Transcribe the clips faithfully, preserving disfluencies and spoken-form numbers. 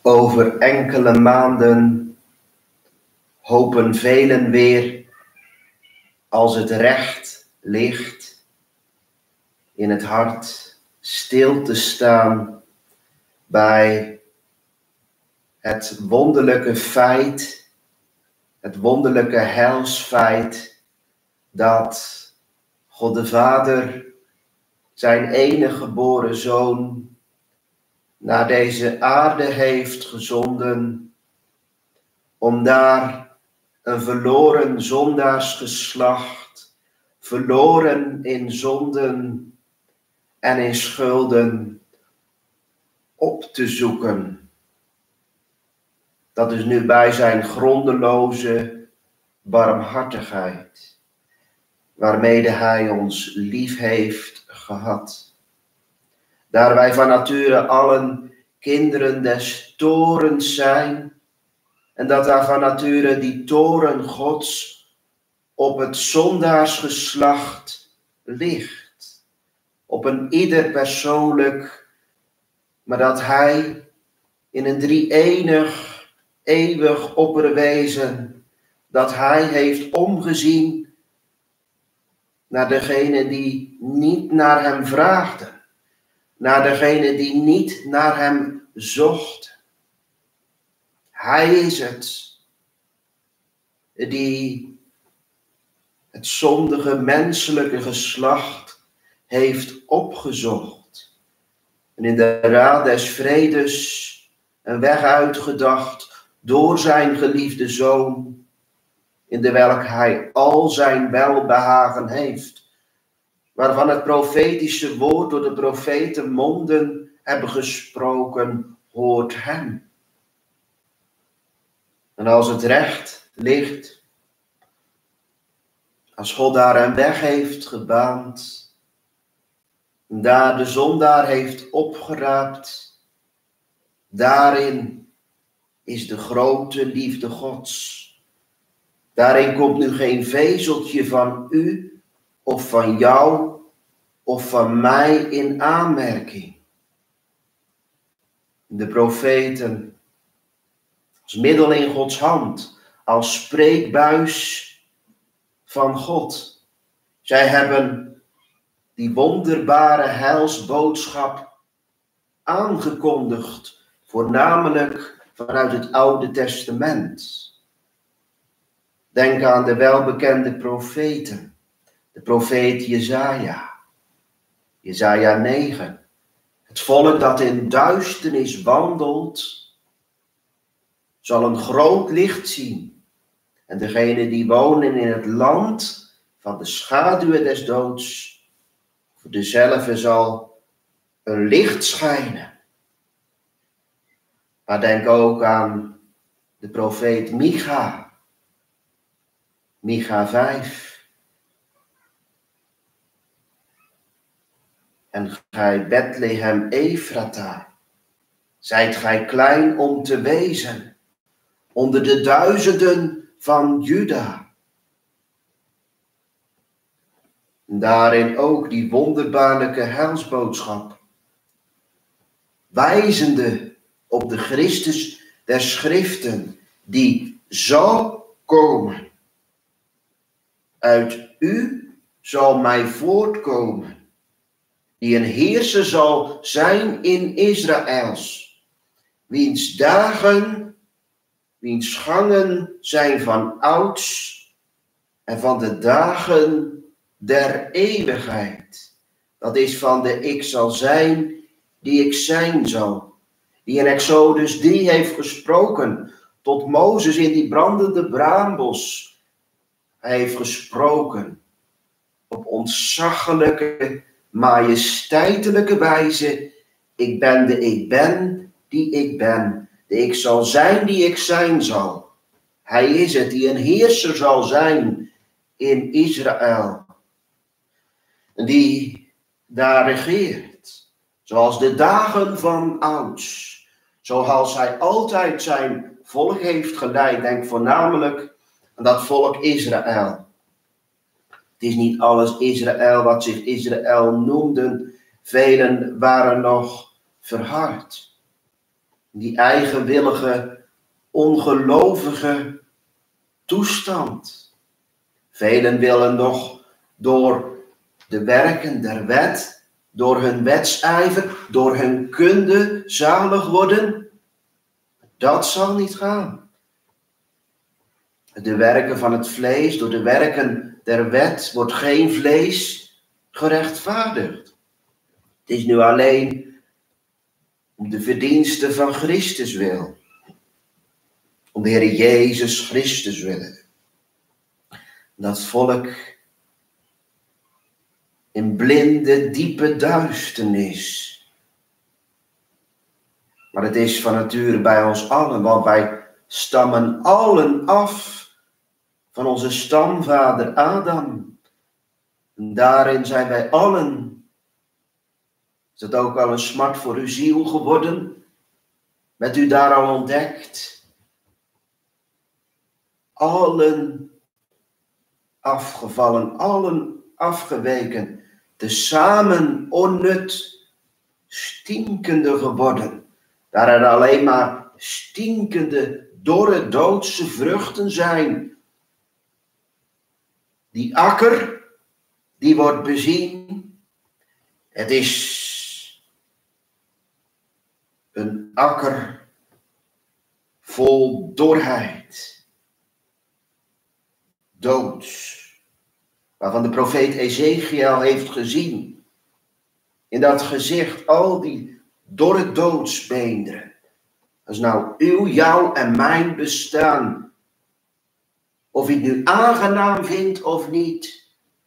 Over enkele maanden hopen velen weer, als het recht ligt, in het hart stil te staan bij het wonderlijke feit, het wonderlijke heilsfeit, dat God de Vader zijn enige geboren Zoon naar deze aarde heeft gezonden, om daar een verloren zondaarsgeslacht, verloren in zonden en in schulden, op te zoeken. Dat is nu bij zijn grondeloze barmhartigheid, waarmede hij ons lief heeft gehad. Daar wij van nature allen kinderen des torens zijn, en dat daar van nature die toren Gods op het zondaarsgeslacht ligt, op een ieder persoonlijk, maar dat hij in een drie-enig, eeuwig opperwezen, dat hij heeft omgezien naar degene die niet naar hem vraagden, naar degene die niet naar hem zochten. Hij is het die het zondige menselijke geslacht heeft opgezocht en in de raad des vredes een weg uitgedacht door zijn geliefde Zoon, in de welk hij al zijn welbehagen heeft, waarvan het profetische woord door de profeten monden hebben gesproken, hoort hem. En als het recht ligt, als God daar een weg heeft gebaand, en daar de zondaar heeft opgeraapt, daarin is de grote liefde Gods. Daarin komt nu geen vezeltje van u of van jou of van mij in aanmerking. De profeten, als middel in Gods hand, als spreekbuis van God. Zij hebben die wonderbare heilsboodschap aangekondigd, voornamelijk vanuit het Oude Testament. Denk aan de welbekende profeten, de profeet Jesaja, Jesaja negen. Het volk dat in duisternis wandelt, zal een groot licht zien. En degenen die wonen in het land van de schaduwen des doods, voor dezelfde zal een licht schijnen. Maar denk ook aan de profeet Micha, Micha vijf. En gij Bethlehem Ephrata, zijt gij klein om te wezen onder de duizenden van Juda. Daarin ook die wonderbaarlijke heilsboodschap, wijzende op de Christus der Schriften, die zal komen. Uit u zal mij voortkomen, die een heerser zal zijn in Israëls, wiens dagen, wiens gangen zijn van ouds en van de dagen der eeuwigheid. Dat is van de ik zal zijn die ik zijn zal. Die in Exodus drie heeft gesproken tot Mozes in die brandende braambos. Hij heeft gesproken op ontzaglijke, majesteitelijke wijze. Ik ben de ik ben die ik ben. De ik zal zijn die ik zijn zal. Hij is het die een heerser zal zijn in Israël. Die daar regeert. Zoals de dagen van ouds. Zoals hij altijd zijn volk heeft geleid. Denk voornamelijk aan dat volk Israël. Het is niet alles Israël wat zich Israël noemden. Velen waren nog verhard. die eigenwillige, ongelovige toestand. Velen willen nog door de werken der wet, door hun wetsijver, door hun kunde zalig worden. Dat zal niet gaan. De werken van het vlees, door de werken der wet, wordt geen vlees gerechtvaardigd. Het is nu alleen om de verdiensten van Christus wil. Om de Heer Jezus Christus willen. Dat volk in blinde, diepe duisternis. Maar het is van nature bij ons allen, want wij stammen allen af van onze stamvader Adam. En daarin zijn wij allen. Is dat ook al een smart voor uw ziel geworden? Bent u daar al ontdekt? Allen afgevallen, allen afgeweken, tezamen onnut, stinkende geworden. Daar er alleen maar stinkende, dorre, doodse vruchten zijn. Die akker, die wordt bezien. Het is een akker vol dorheid. Doods. Waarvan de profeet Ezekiel heeft gezien. In dat gezicht al die dorre doodsbeenderen. Dat is nou uw, jouw en mijn bestaan. Of je het nu aangenaam vindt of niet.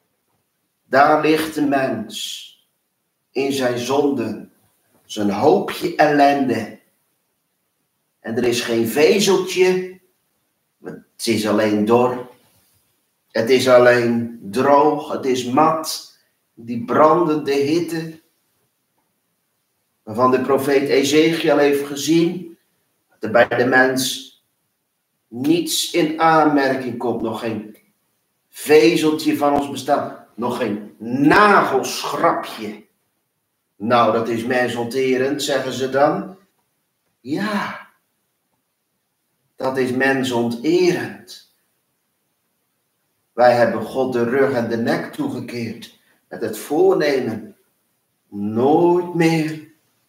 Daar ligt de mens. In zijn zonden. Zijn hoopje ellende. En er is geen vezeltje. Het is alleen dor. Het is alleen droog. Het is mat. Die brandende hitte. Waarvan de profeet Ezekiel heeft gezien. Dat er bij de mens niets in aanmerking komt. Nog geen vezeltje van ons bestaan. Nog geen nagelschrapje. Nou, dat is mensonterend, zeggen ze dan. Ja, dat is mensonterend. Wij hebben God de rug en de nek toegekeerd. Met het voornemen nooit meer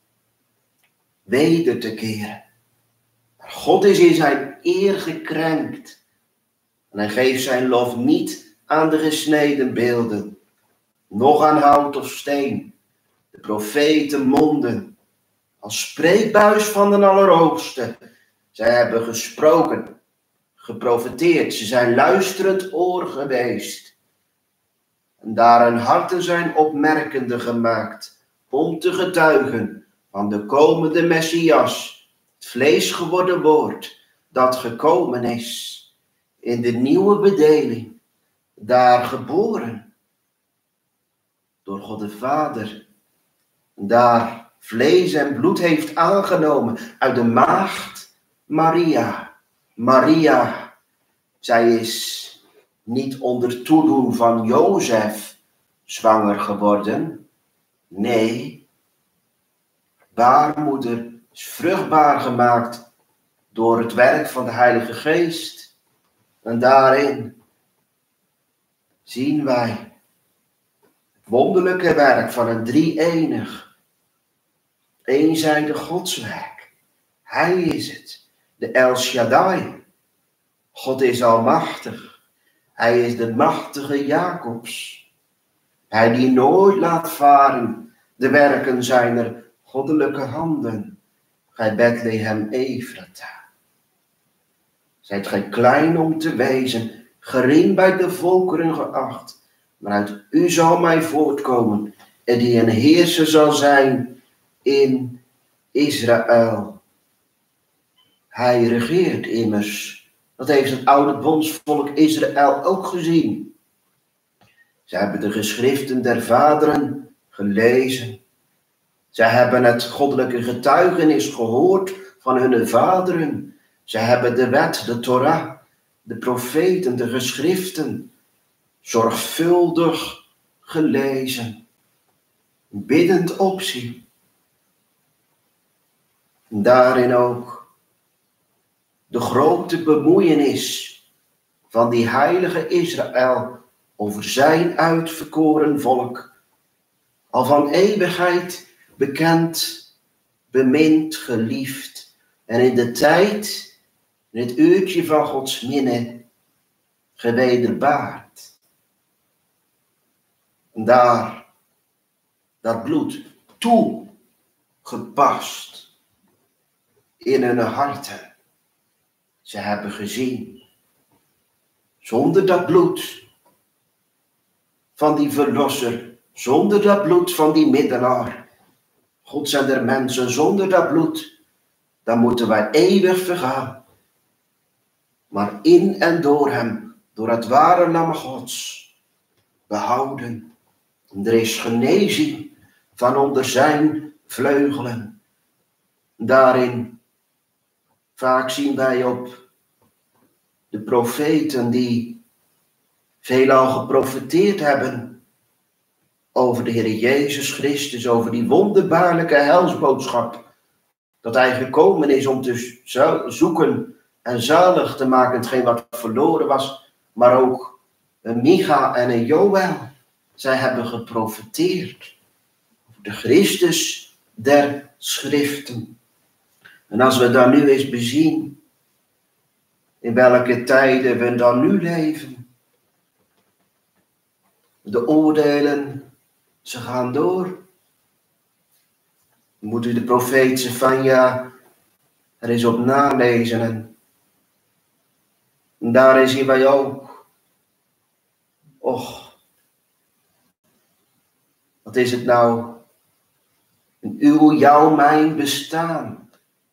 weder te keren. Maar God is in zijn eer gekrenkt. En hij geeft zijn lof niet aan de gesneden beelden. Nog aan hout of steen. De profeten monden, als spreekbuis van de Allerhoogste. Zij hebben gesproken, geprofeteerd. Ze zijn luisterend oor geweest. En daar hun harten zijn opmerkende gemaakt, om te getuigen van de komende Messias, het vlees geworden woord, dat gekomen is in de nieuwe bedeling, daar geboren door God de Vader. Daar vlees en bloed heeft aangenomen uit de maagd Maria. Maria, zij is niet onder toedoen van Jozef zwanger geworden. Nee, baarmoeder is vruchtbaar gemaakt door het werk van de Heilige Geest. En daarin zien wij het wonderlijke werk van een drie-enig, eenzijdig godswerk. Hij is het, de El Shaddai. God is almachtig. Hij is de machtige Jacobs. Hij die nooit laat varen de werken zijner goddelijke handen. Gij Bethlehem Ephrata. Zijt gij klein om te wezen, gering bij de volkeren geacht. Maar uit u zal mij voortkomen, en die een heerser zal zijn in Israël. Hij regeert immers. Dat heeft het oude bondsvolk Israël ook gezien. Zij hebben de geschriften der vaderen gelezen. Zij hebben het goddelijke getuigenis gehoord van hun vaderen. Zij hebben de wet, de Torah, de profeten, de geschriften zorgvuldig gelezen. Biddend opzien. En daarin ook de grote bemoeienis van die heilige Israël over zijn uitverkoren volk. Al van eeuwigheid bekend, bemind, geliefd. En in de tijd, in het uurtje van Gods minne, gewederbaard. En daar, dat bloed toegepast in hun harten. Ze hebben gezien, zonder dat bloed van die verlosser, zonder dat bloed van die middelaar, God zijn er mensen, zonder dat bloed, dan moeten wij eeuwig vergaan. Maar in en door hem, door het ware lam Gods, behouden. En er is genezing van onder zijn vleugelen. Daarin, vaak zien wij op de profeten die veelal geprofeteerd hebben over de Heer Jezus Christus, over die wonderbaarlijke helsboodschap, dat hij gekomen is om te zoeken en zalig te maken hetgeen wat verloren was, maar ook een Micha en een Joël, zij hebben geprofeteerd over de Christus der Schriften. En als we dan nu eens bezien, in welke tijden we dan nu leven, de oordelen, ze gaan door. Moet u de profeet Zefanja er eens op nalezen. En, en daarin zien wij ook, och, wat is het nou, een uw, jouw, mijn bestaan.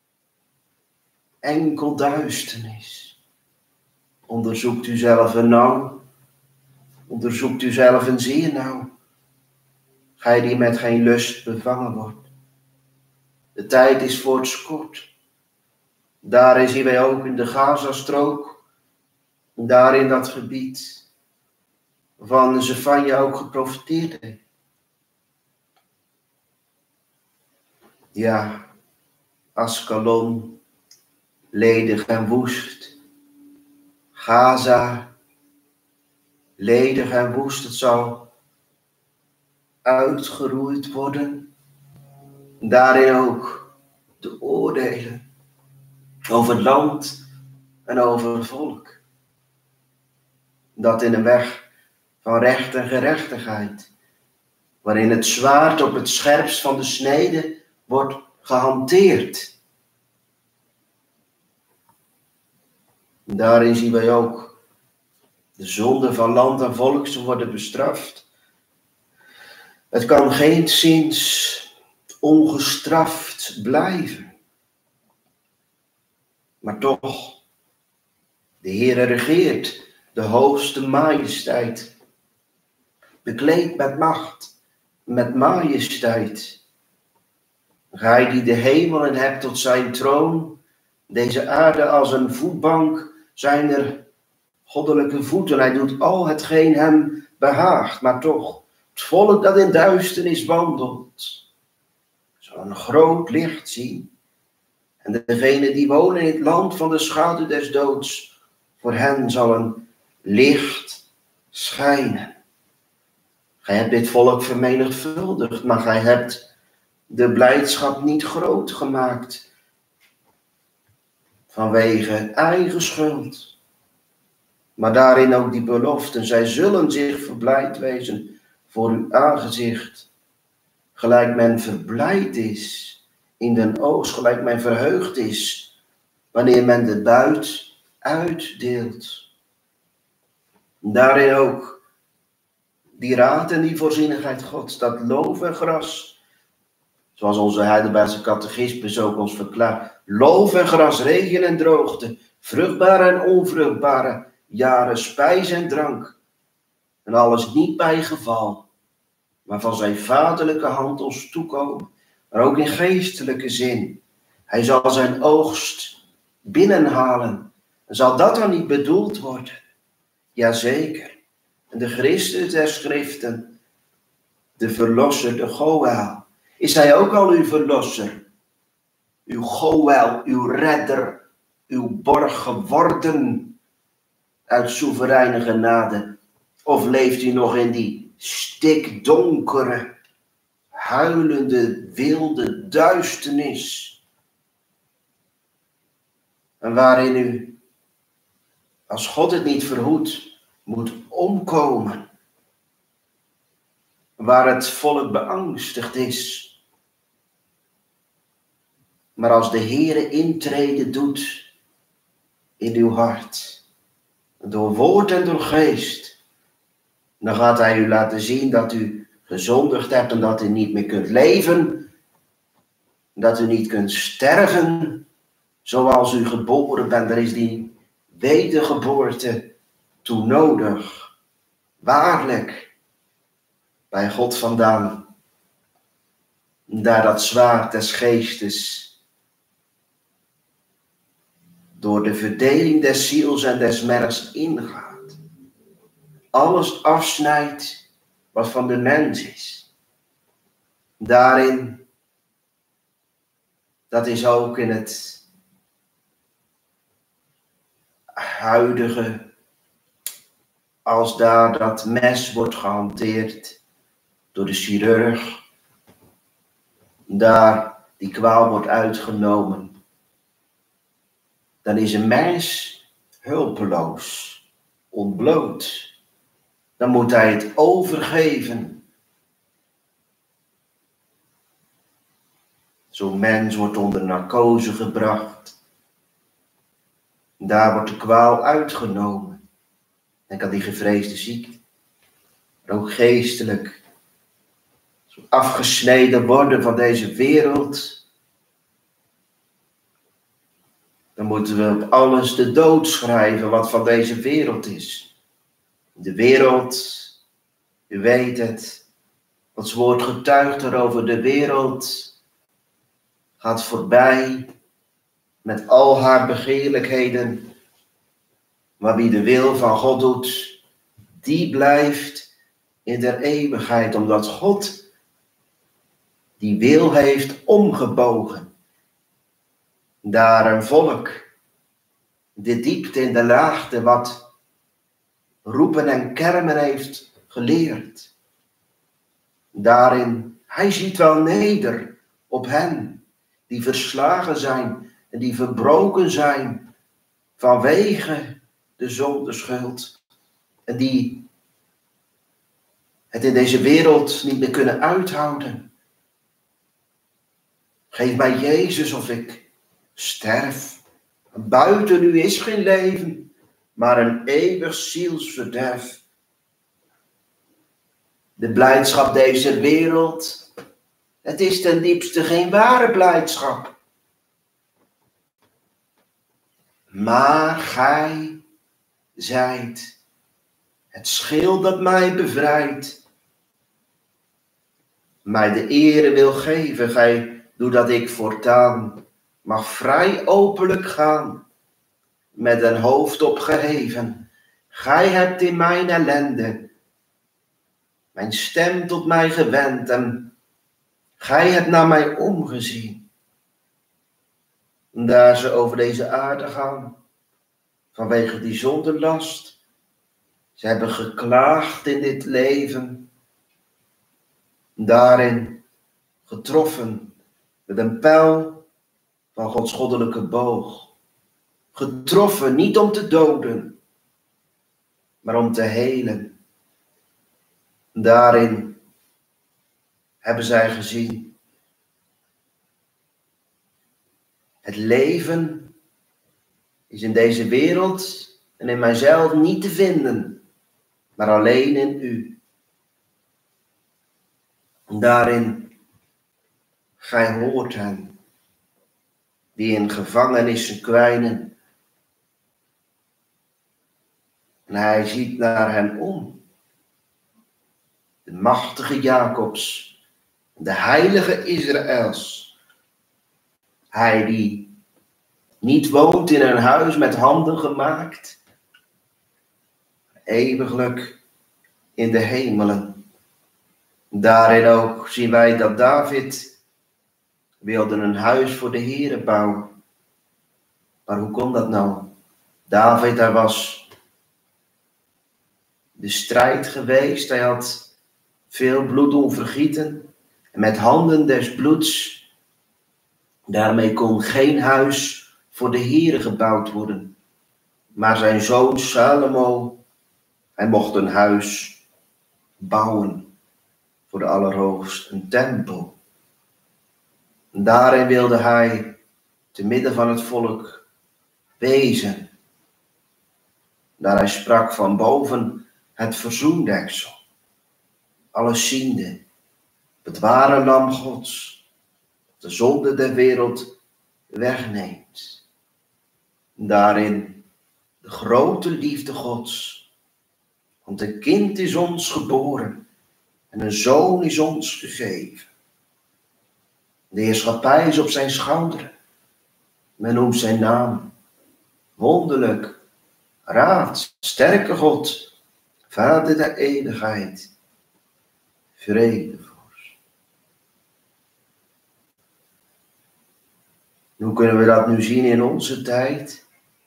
Enkel duisternis. Onderzoekt u zelf een nauw. Onderzoekt u zelf een zeer nauw. Gij die met geen lust bevangen wordt. De tijd is voorts kort. Daarin zien wij ook in de Gazastrook. Daar in dat gebied. Van Zefanja ook geprofiteerd heeft. Ja, Askalon, ledig en woest. Gaza, ledig en woest. Het zal uitgeroeid worden. Daarin ook de oordelen over het land en over het volk. Dat in een weg van recht en gerechtigheid, waarin het zwaard op het scherpst van de snede wordt gehanteerd. En daarin zien wij ook de zonde van land en volk, ze worden bestraft. Het kan geenszins ongestraft blijven. Maar toch, de Heere regeert, de hoogste majesteit, bekleed met macht, met majesteit. Gij die de hemelen hebt tot zijn troon, deze aarde als een voetbank, zijn er goddelijke voeten. Hij doet al hetgeen hem behaagt, maar toch, het volk dat in duisternis wandelt, zal een groot licht zien. En degenen die wonen in het land van de schaduw des doods, voor hen zal een licht schijnen. Gij hebt dit volk vermenigvuldigd, maar gij hebt de blijdschap niet groot gemaakt. Vanwege eigen schuld. Maar daarin ook die beloften. Zij zullen zich verblijd wezen voor uw aangezicht. Gelijk men verblijd is in den oogst, gelijk men verheugd is wanneer men de buit uitdeelt. Daarin ook die raad en die voorzienigheid Gods, dat loof en gras, zoals onze Heidelbergse catechismus ook ons verklaart, loof en gras, regen en droogte, vruchtbare en onvruchtbare jaren, spijs en drank, en alles niet bij geval, maar van zijn vaderlijke hand ons toekomen, maar ook in geestelijke zin. Hij zal zijn oogst binnenhalen. En zal dat dan niet bedoeld worden? Jazeker. En de Christus der Schriften, de verlosser, de Goël, is hij ook al uw verlosser? uw Goël, uw redder, uw borg geworden uit soevereine genade? Of leeft u nog in die stikdonkere, huilende, wilde duisternis? En waarin u, als God het niet verhoedt, moet omkomen. Waar het volk beangstigd is. Maar als de Heere intrede doet in uw hart, door woord en door geest, dan gaat hij u laten zien dat u gezondigd hebt en dat u niet meer kunt leven. Dat u niet kunt sterven zoals u geboren bent. Er is die wedergeboorte toe nodig. Waarlijk, bij God vandaan. Daar dat zwaard des geestes door de verdeling des ziels en des mergs ingaat. Alles afsnijdt wat van de mens is. Daarin, dat is ook in het huidige, als daar dat mes wordt gehanteerd door de chirurg, daar die kwaal wordt uitgenomen, dan is een mens hulpeloos, ontbloot. Dan moet hij het overgeven. Zo'n mens wordt onder narcose gebracht. Daar wordt de kwaal uitgenomen. Denk aan die gevreesde ziekte. Maar ook geestelijk. Zo afgesneden worden van deze wereld. Dan moeten we op alles de dood schrijven wat van deze wereld is. De wereld, u weet het, Gods woord getuigt erover, de wereld gaat voorbij met al haar begeerlijkheden. Maar wie de wil van God doet, die blijft in der eeuwigheid, omdat God die wil heeft omgebogen. Daar een volk, de diepte en de laagte, wat roepen en kermen heeft geleerd. Daarin, hij ziet wel neder op hen die verslagen zijn en die verbroken zijn vanwege de zondeschuld. En die het in deze wereld niet meer kunnen uithouden. Geef mij Jezus of ik sterf. Buiten u is geen leven, maar een eeuwig zielsverderf. De blijdschap deze wereld, het is ten diepste geen ware blijdschap. Maar gij zijt het schild dat mij bevrijdt, mij de ere wil geven. Gij doet dat ik voortaan mag vrij openlijk gaan, met een hoofd opgeheven. Gij hebt in mijn ellende mijn stem tot mij gewend en gij hebt naar mij omgezien. En daar ze over deze aarde gaan, vanwege die zondelast, ze hebben geklaagd in dit leven, daarin getroffen met een pijl van Gods goddelijke boog. Getroffen niet om te doden, maar om te helen. Daarin hebben zij gezien. Het leven is in deze wereld en in mijzelf niet te vinden, maar alleen in u. Daarin, gij hoort hen, die in gevangenissen kwijnen. En hij ziet naar hen om. De machtige Jacobs, de heilige Israëls. Hij die niet woont in een huis met handen gemaakt, eeuwiglijk in de hemelen. Daarin ook zien wij dat David wilden een huis voor de Heere bouwen. Maar hoe kon dat nou? David, daar was de strijd geweest. Hij had veel bloed doen vergieten. En met handen des bloeds, daarmee kon geen huis voor de Heere gebouwd worden. Maar zijn zoon Salomo, hij mocht een huis bouwen voor de Allerhoogste, een tempel. En daarin wilde hij te midden van het volk wezen. Daar hij sprak van boven het verzoendeksel, alles ziende, het ware lam Gods, de zonde der wereld wegneemt. En daarin de grote liefde Gods. Want een kind is ons geboren en een zoon is ons gegeven. De heerschappij is op zijn schouder. Men noemt zijn naam wonderlijk, raad, sterke God, Vader der eeuwigheid, vredevorst. Hoe kunnen we dat nu zien in onze tijd?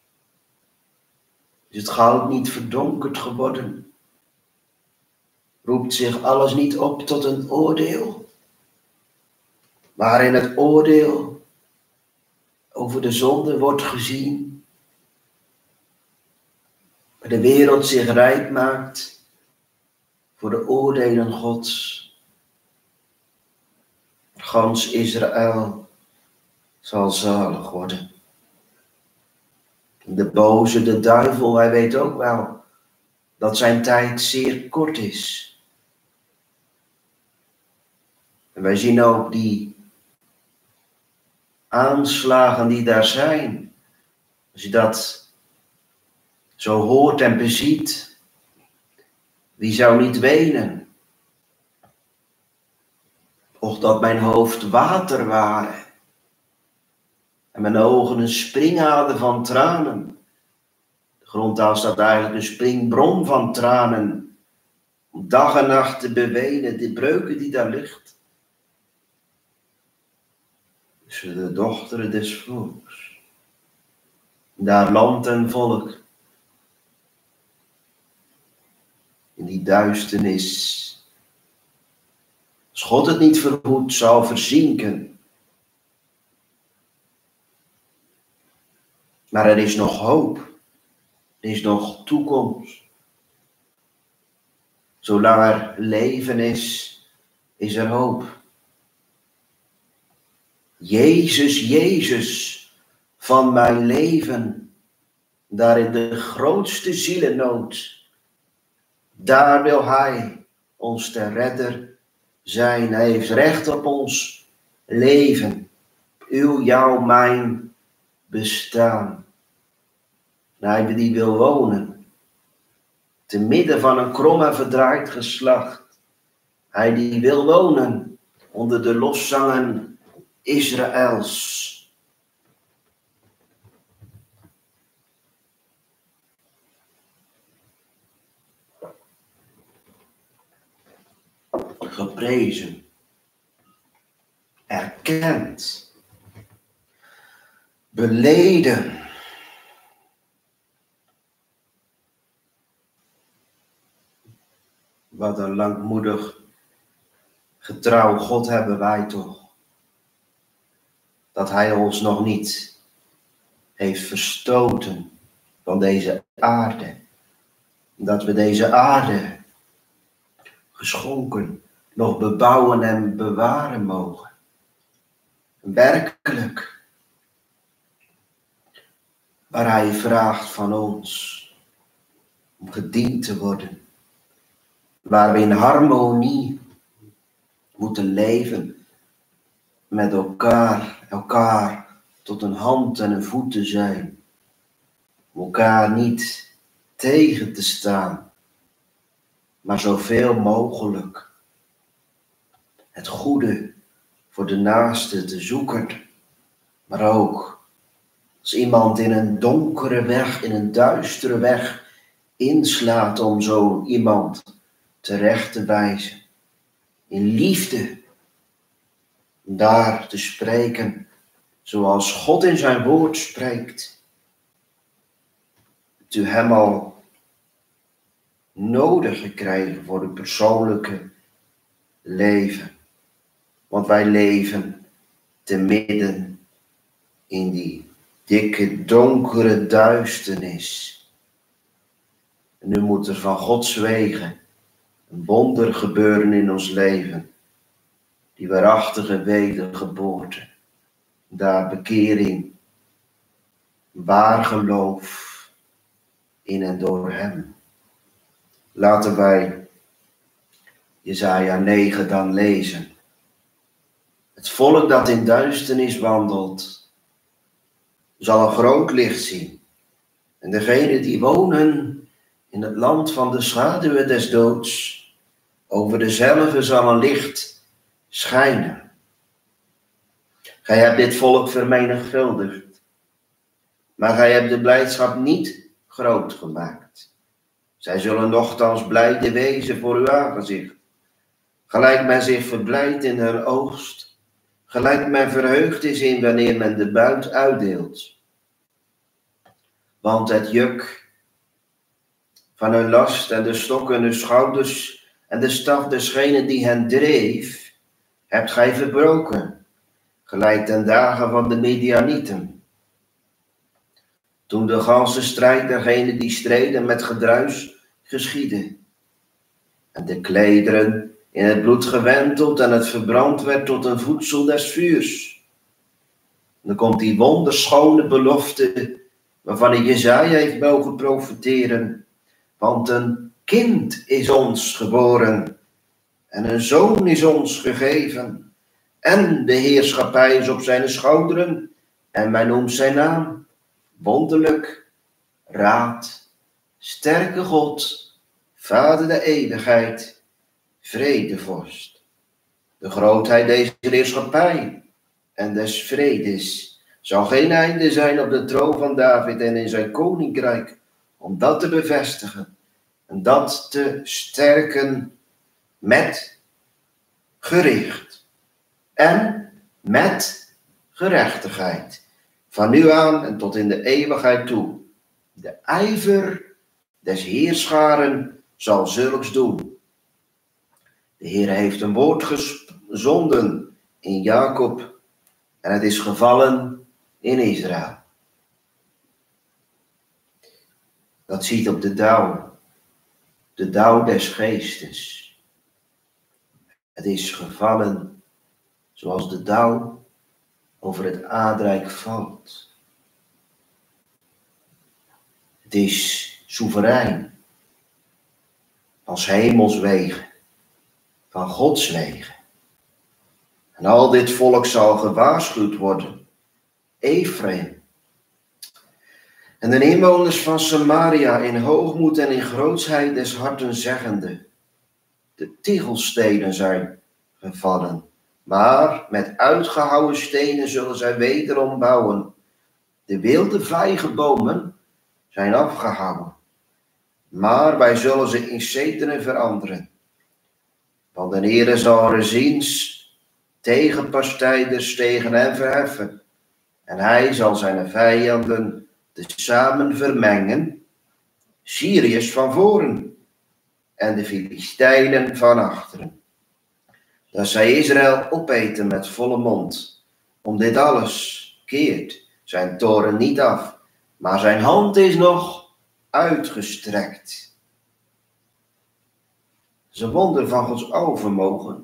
Is het goud niet verdonkerd geworden? Roept zich alles niet op tot een oordeel? Waarin het oordeel over de zonde wordt gezien. Waar de wereld zich rijp maakt voor de oordelen Gods. Gans Israël zal zalig worden. De boze, de duivel, hij weet ook wel dat zijn tijd zeer kort is. En wij zien ook die aanslagen die daar zijn. Als je dat zo hoort en beziet, wie zou niet wenen? Och dat mijn hoofd water ware en mijn ogen een springader van tranen. De grondtaal staat eigenlijk een springbron van tranen. Om dag en nacht te bewenen, de breuken die daar ligt. Tussen de dochteren des volks. Daar land en volk. In die duisternis. Als God het niet verhoedt, zou verzinken. Maar er is nog hoop. Er is nog toekomst. Zolang er leven is, is er hoop. Jezus, Jezus van mijn leven, daar in de grootste zielennood, daar wil Hij ons de redder zijn. Hij heeft recht op ons leven, uw, jouw, mijn bestaan. En Hij die wil wonen, te midden van een krom en verdraaid geslacht. Hij die wil wonen onder de loszangen Israëls. Geprezen, erkend, beleden. Wat een langmoedig, getrouw God hebben wij toch. Dat Hij ons nog niet heeft verstoten van deze aarde. Dat we deze aarde geschonken nog bebouwen en bewaren mogen. Werkelijk. Waar Hij vraagt van ons om gediend te worden. Waar we in harmonie moeten leven met elkaar, elkaar tot een hand en een voet te zijn. Om elkaar niet tegen te staan, maar zoveel mogelijk het goede voor de naaste te zoeken. Maar ook als iemand in een donkere weg, in een duistere weg inslaat om zo iemand terecht te wijzen. In liefde Daar te spreken zoals God in zijn woord spreekt. Hebt u hem al nodig gekregen voor uw persoonlijke leven? Want wij leven te midden in die dikke, donkere duisternis. En nu moet er van Gods wegen een wonder gebeuren in ons leven. Die waarachtige wedergeboorte. Daar bekering, waar geloof in en door hem. Laten wij Jesaja negen dan lezen. Het volk dat in duisternis wandelt, zal een groot licht zien. En degenen die wonen in het land van de schaduwen des doods, over dezelfde zal een licht schijnen. Gij hebt dit volk vermenigvuldigd, maar gij hebt de blijdschap niet groot gemaakt. Zij zullen nochtans blijde wezen voor uw aangezicht. Gelijk men zich verblijdt in hun oogst, gelijk men verheugd is in wanneer men de buit uitdeelt. Want het juk van hun last en de stok in hun schouders en de staf desgene die hen dreef, hebt gij verbroken, gelijk ten dagen van de Midianieten. Toen de ganse strijd dergenen die streden met gedruis geschiedde, en de klederen in het bloed gewenteld en het verbrand werd tot een voedsel des vuurs. Dan komt die wonderschone belofte waarvan Jesaja heeft mogen profeteren. Want een kind is ons geboren en een zoon is ons gegeven. En de heerschappij is op zijn schouderen en men noemt zijn naam wonderlijk, raad, sterke God, Vader der eeuwigheid, vredevorst. De grootheid deze heerschappij en des vredes zal geen einde zijn op de troon van David en in zijn koninkrijk, om dat te bevestigen en dat te sterken met gericht en met gerechtigheid, van nu aan en tot in de eeuwigheid toe. De ijver des heerscharen zal zulks doen. De Heer heeft een woord gezonden in Jacob en het is gevallen in Israël. Dat ziet op de dauw, de dauw des geestes. Het is gevallen zoals de dauw over het aardrijk valt. Het is soeverein als hemelswegen, van Gods wegen. En al dit volk zal gewaarschuwd worden. Ephraim en de inwoners van Samaria in hoogmoed en in grootsheid des harten zeggende: de tegelstenen zijn gevallen, maar met uitgehouwen stenen zullen zij wederom bouwen. De wilde vijgenbomen zijn afgehouwen, maar wij zullen ze in cederen veranderen. Want de Heere zal reziens tegenpartijders tegen hen verheffen, en hij zal zijn vijanden tezamen vermengen, Syriërs van voren en de Filistijnen van achteren. Dat zij Israël opeten met volle mond. Om dit alles keert zijn toren niet af, maar zijn hand is nog uitgestrekt. Het is een wonder van Gods overmogen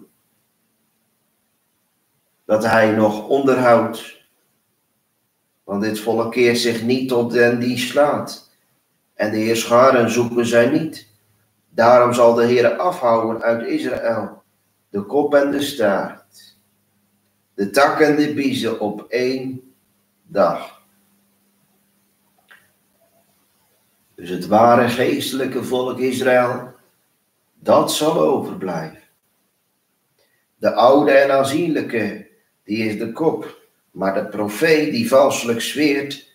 dat hij nog onderhoudt. Want dit volk keert zich niet tot den die slaat. En de heerscharen zoeken zij niet. Daarom zal de Heer afhouden uit Israël de kop en de staart, de tak en de biezen op één dag. Dus het ware geestelijke volk Israël, dat zal overblijven. De oude en aanzienlijke, die is de kop, maar de profeet die valselijk zweert,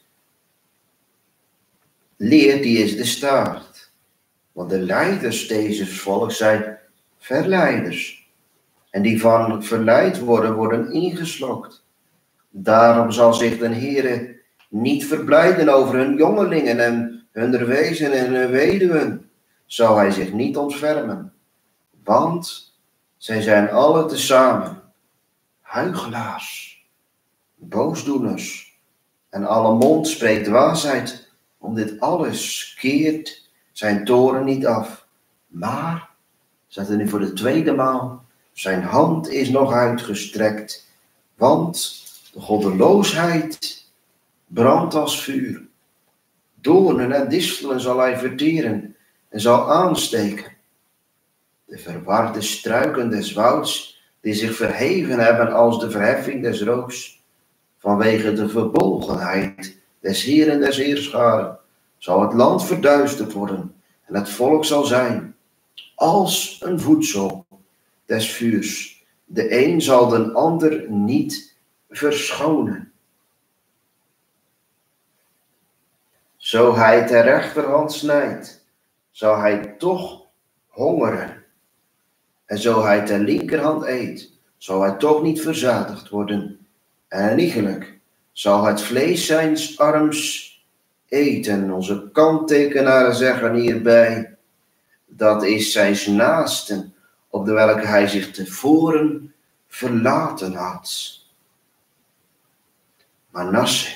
leert, die is de staart. Want de leiders deze volk zijn verleiders. En die van verleid worden, worden ingeslokt. Daarom zal zich de Heere niet verblijden over hun jongelingen en hun wezen en hun weduwen. Zal hij zich niet ontfermen. Want zij zijn alle tezamen huichelaars, boosdoeners. En alle mond spreekt dwaasheid. Om dit alles keert zijn toren niet af. Maar, staat er nu voor de tweede maal, zijn hand is nog uitgestrekt. Want de goddeloosheid brandt als vuur. Doornen en distelen zal hij verteren en zal aansteken. De verwarde struiken des wouds, die zich verheven hebben als de verheffing des rooks, vanwege de verbolgenheid des Heeren des Heerscharen, zal het land verduisterd worden en het volk zal zijn als een voedsel des vuurs. De een zal de ander niet verschonen. Zo hij ter rechterhand snijdt, zal hij toch hongeren. En zo hij ter linkerhand eet, zal hij toch niet verzadigd worden. En iegelijk zal het vlees zijns arms eten. Onze kanttekenaren zeggen hierbij, dat is zijns naasten, op de welke hij zich tevoren verlaten had. Manasse,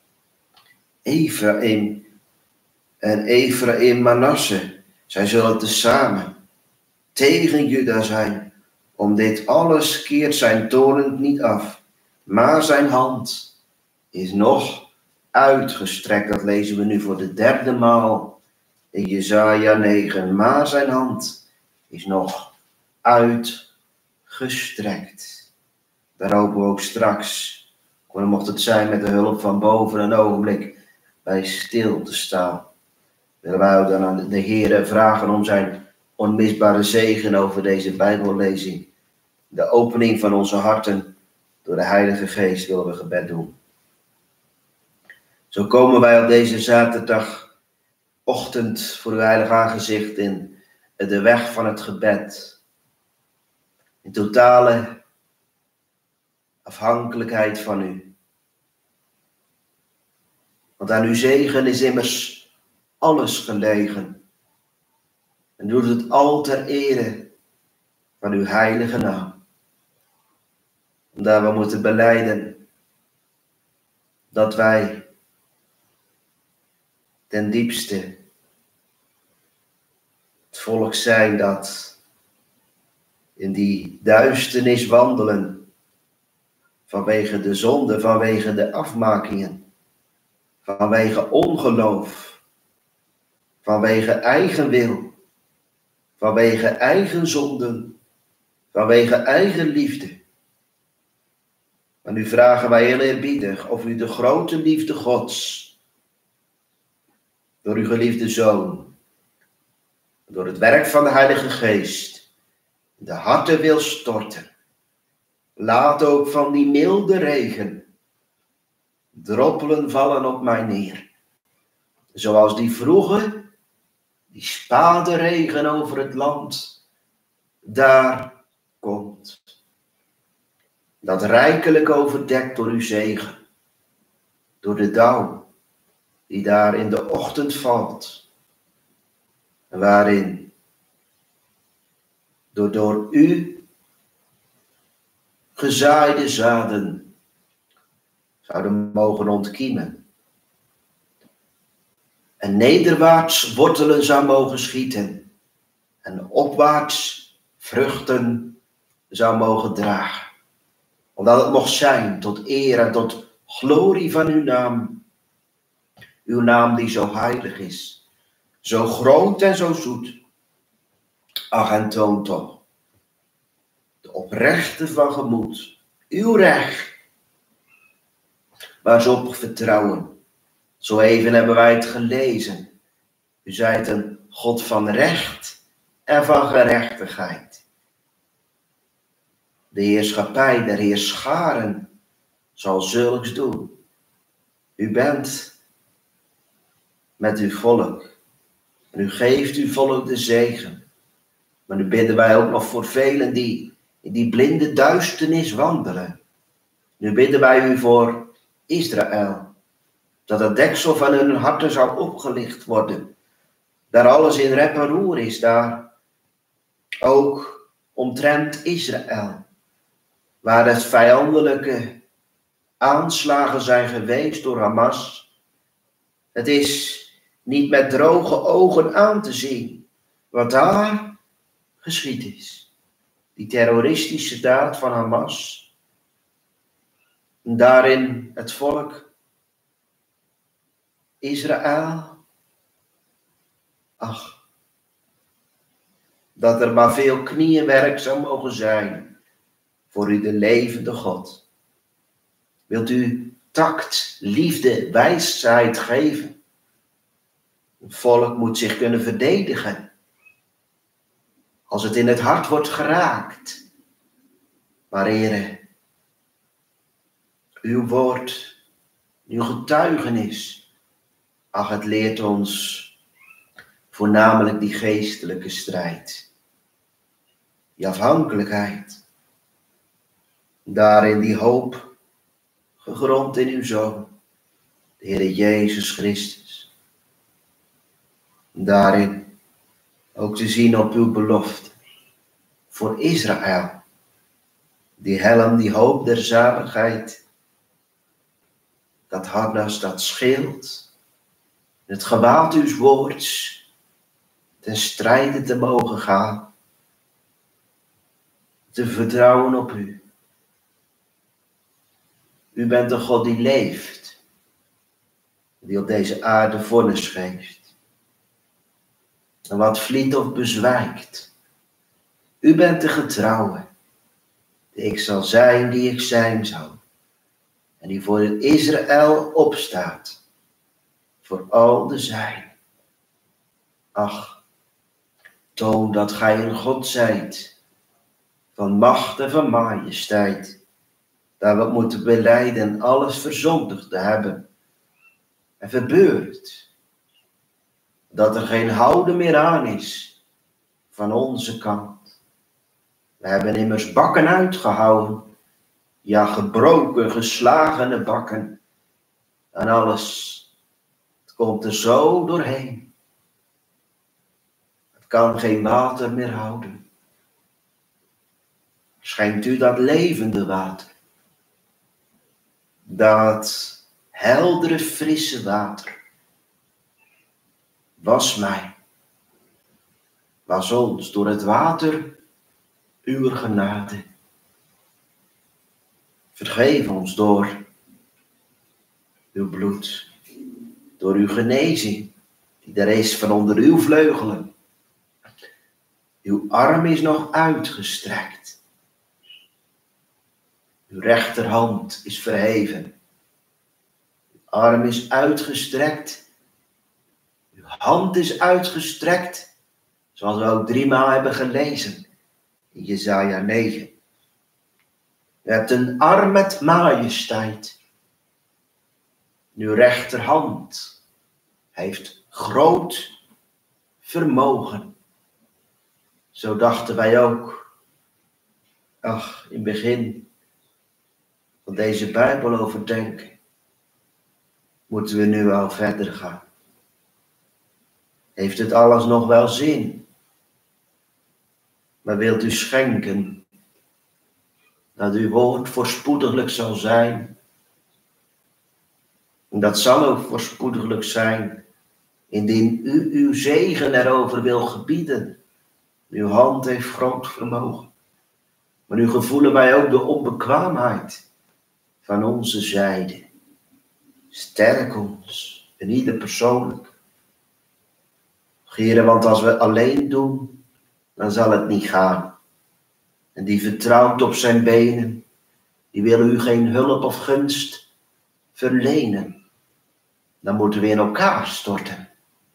Ephraim en Ephraim Manasse, zij zullen tezamen tegen Juda zijn. Om dit alles keert zijn toorn niet af, maar zijn hand is nog uitgestrekt. Dat lezen we nu voor de derde maal in Jesaja negen. Maar zijn hand is nog uitgestrekt. Daar hopen we ook straks, dan mocht het zijn met de hulp van boven, een ogenblik bij stil te staan. Willen wij ook dan aan de Heer vragen om zijn onmisbare zegen over deze Bijbellezing. De opening van onze harten door de Heilige Geest willen we gebed doen. Zo komen wij op deze zaterdagochtend voor uw heilig aangezicht in de weg van het gebed. In totale afhankelijkheid van u. Want aan uw zegen is immers alles gelegen. En doet het al ter ere van uw heilige naam. Omdat we moeten belijden dat wij ten diepste het volk zijn dat in die duisternis wandelen vanwege de zonde, vanwege de afmakingen, vanwege ongeloof, vanwege eigen wil, vanwege eigen zonden, vanwege eigen liefde. Maar nu vragen wij heel eerbiedig of u de grote liefde Gods door uw geliefde Zoon, door het werk van de Heilige Geest, de harten wil storten. Laat ook van die milde regen droppelen vallen op mij neer. Zoals die vroege, die spaderegen over het land daar komt. Dat rijkelijk overdekt door uw zegen. Door de dauw die daar in de ochtend valt. En waarin door, door u gezaaide zaden zouden mogen ontkiemen. En nederwaarts wortelen zou mogen schieten. En opwaarts vruchten zou mogen dragen. Omdat het mocht zijn tot eer en tot glorie van uw naam. Uw naam die zo heilig is. Zo groot en zo zoet. Ach, en toon toch de oprechte van gemoed. Uw recht. Waar ze op vertrouwen. Zo even hebben wij het gelezen. U zijt een God van recht en van gerechtigheid. De heerschappij der heerscharen zal zulks doen. U bent met uw volk. En u geeft uw volk de zegen. Maar nu bidden wij ook nog voor velen die in die blinde duisternis wandelen. Nu bidden wij u voor Israël, dat het deksel van hun harten zou opgelicht worden. Daar alles in rep en roer is, daar ook omtrent Israël, waar het vijandelijke aanslagen zijn geweest door Hamas. Het is niet met droge ogen aan te zien wat daar geschied is. Die terroristische daad van Hamas. En daarin het volk Israël. Ach, dat er maar veel knieënwerk zou mogen zijn voor u de levende God. Wilt u tact, liefde, wijsheid geven? Het volk moet zich kunnen verdedigen. Als het in het hart wordt geraakt. Maar Heere, uw woord, uw getuigenis, ach, het leert ons voornamelijk die geestelijke strijd. Die afhankelijkheid. Daarin die hoop, gegrond in uw Zoon, de Heer Jezus Christus. Daarin ook te zien op uw belofte voor Israël. Die helm, die hoop der zaligheid. Dat harnas, dat schild. Het gewaad uws woords. Ten strijde te mogen gaan. Te vertrouwen op u. U bent een God die leeft. Die op deze aarde vonnis geeft. En wat vliet of bezwijkt. U bent de getrouwe. Ik zal zijn die ik zijn zal. En die voor Israël opstaat. Voor al de zijn. Ach, toon dat gij een God zijt. Van macht en van majesteit. Daar we moeten belijden alles verzondigd te hebben. En verbeurt. Dat er geen houden meer aan is. Van onze kant. We hebben immers bakken uitgehouden. Ja, gebroken, geslagene bakken. En alles. Het komt er zo doorheen. Het kan geen water meer houden. Schenkt u dat levende water. Dat heldere, frisse water. Was mij. Was ons door het water uw genade. Vergeef ons door uw bloed. Door uw genezing. Die er is van onder uw vleugelen. Uw arm is nog uitgestrekt. Uw rechterhand is verheven. Uw arm is uitgestrekt. Uw hand is uitgestrekt. Zoals we ook driemaal hebben gelezen. In Jesaja negen. U hebt een arm met majesteit. Uw rechterhand heeft groot vermogen. Zo dachten wij ook. Ach, in het begin van deze Bijbel overdenken. Moeten we nu al verder gaan. Heeft het alles nog wel zin? Maar wilt u schenken dat uw woord voorspoediglijk zal zijn? En dat zal ook voorspoediglijk zijn, indien u uw zegen erover wil gebieden. Uw hand heeft groot vermogen. Maar nu gevoelen wij ook de onbekwaamheid van onze zijde. Sterk ons, en ieder persoonlijk. Heren, want als we alleen doen, dan zal het niet gaan. En die vertrouwt op zijn benen, die wil u geen hulp of gunst verlenen. Dan moeten we in elkaar storten.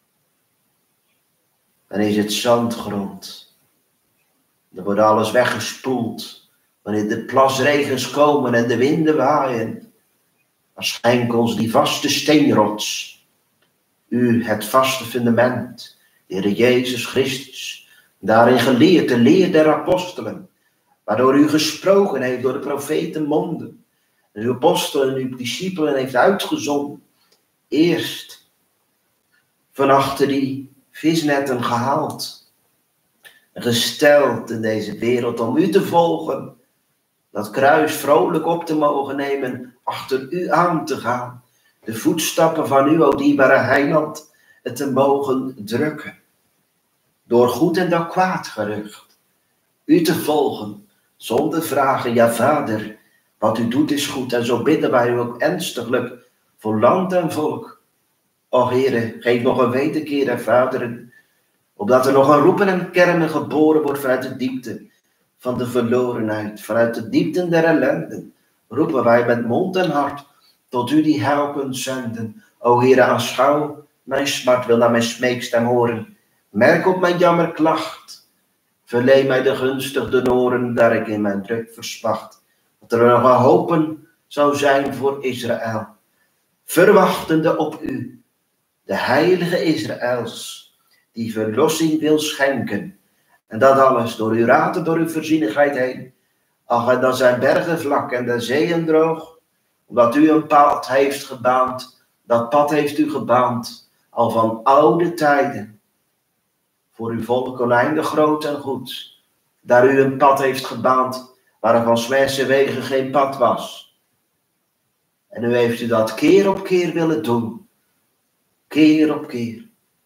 Dan is het zandgrond. Dan wordt alles weggespoeld. Wanneer de plasregens komen en de winden waaien. Dan schenk ons die vaste steenrots. U het vaste fundament. De Heer Jezus Christus. Daarin geleerd de leer der apostelen. waardoor u gesproken heeft door de profetenmonden. En uw apostelen en uw discipelen heeft uitgezonden. Eerst van achter die visnetten gehaald. En gesteld in deze wereld om u te volgen. Dat kruis vrolijk op te mogen nemen. Achter u aan te gaan. De voetstappen van u, o dierbare heiland, te mogen drukken. Door goed en door kwaad gerucht. U te volgen. Zonder vragen, ja vader, wat u doet is goed. En zo bidden wij u ook ernstiglijk voor land en volk. O Heere, geef nog een wederkeer, hè, vaderen. Opdat er nog een roepen en kermen geboren wordt vanuit de diepte van de verlorenheid. Vanuit de diepten der ellende roepen wij met mond en hart tot u die heil kunt zenden. O Heere, aanschouw mijn smart, wil naar mijn smeekstem horen. Merk op mijn jammerklacht. Verleen mij de gunstige oren, daar ik in mijn druk versmacht. Dat er nog een hopen zou zijn voor Israël. Verwachtende op u, de heilige Israëls, die verlossing wil schenken. En dat alles door uw raad en door uw voorzienigheid heen. Ach, en dan zijn bergen vlak en de zeeën droog. Omdat u een pad heeft gebaand. Dat pad heeft u gebaand, al van oude tijden. Voor uw volk oneindig groot en goed. Daar u een pad heeft gebaand, waarvan 's mensen wegen geen pad was. En nu heeft u dat keer op keer willen doen. Keer op keer.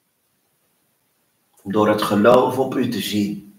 Om door het geloof op u te zien.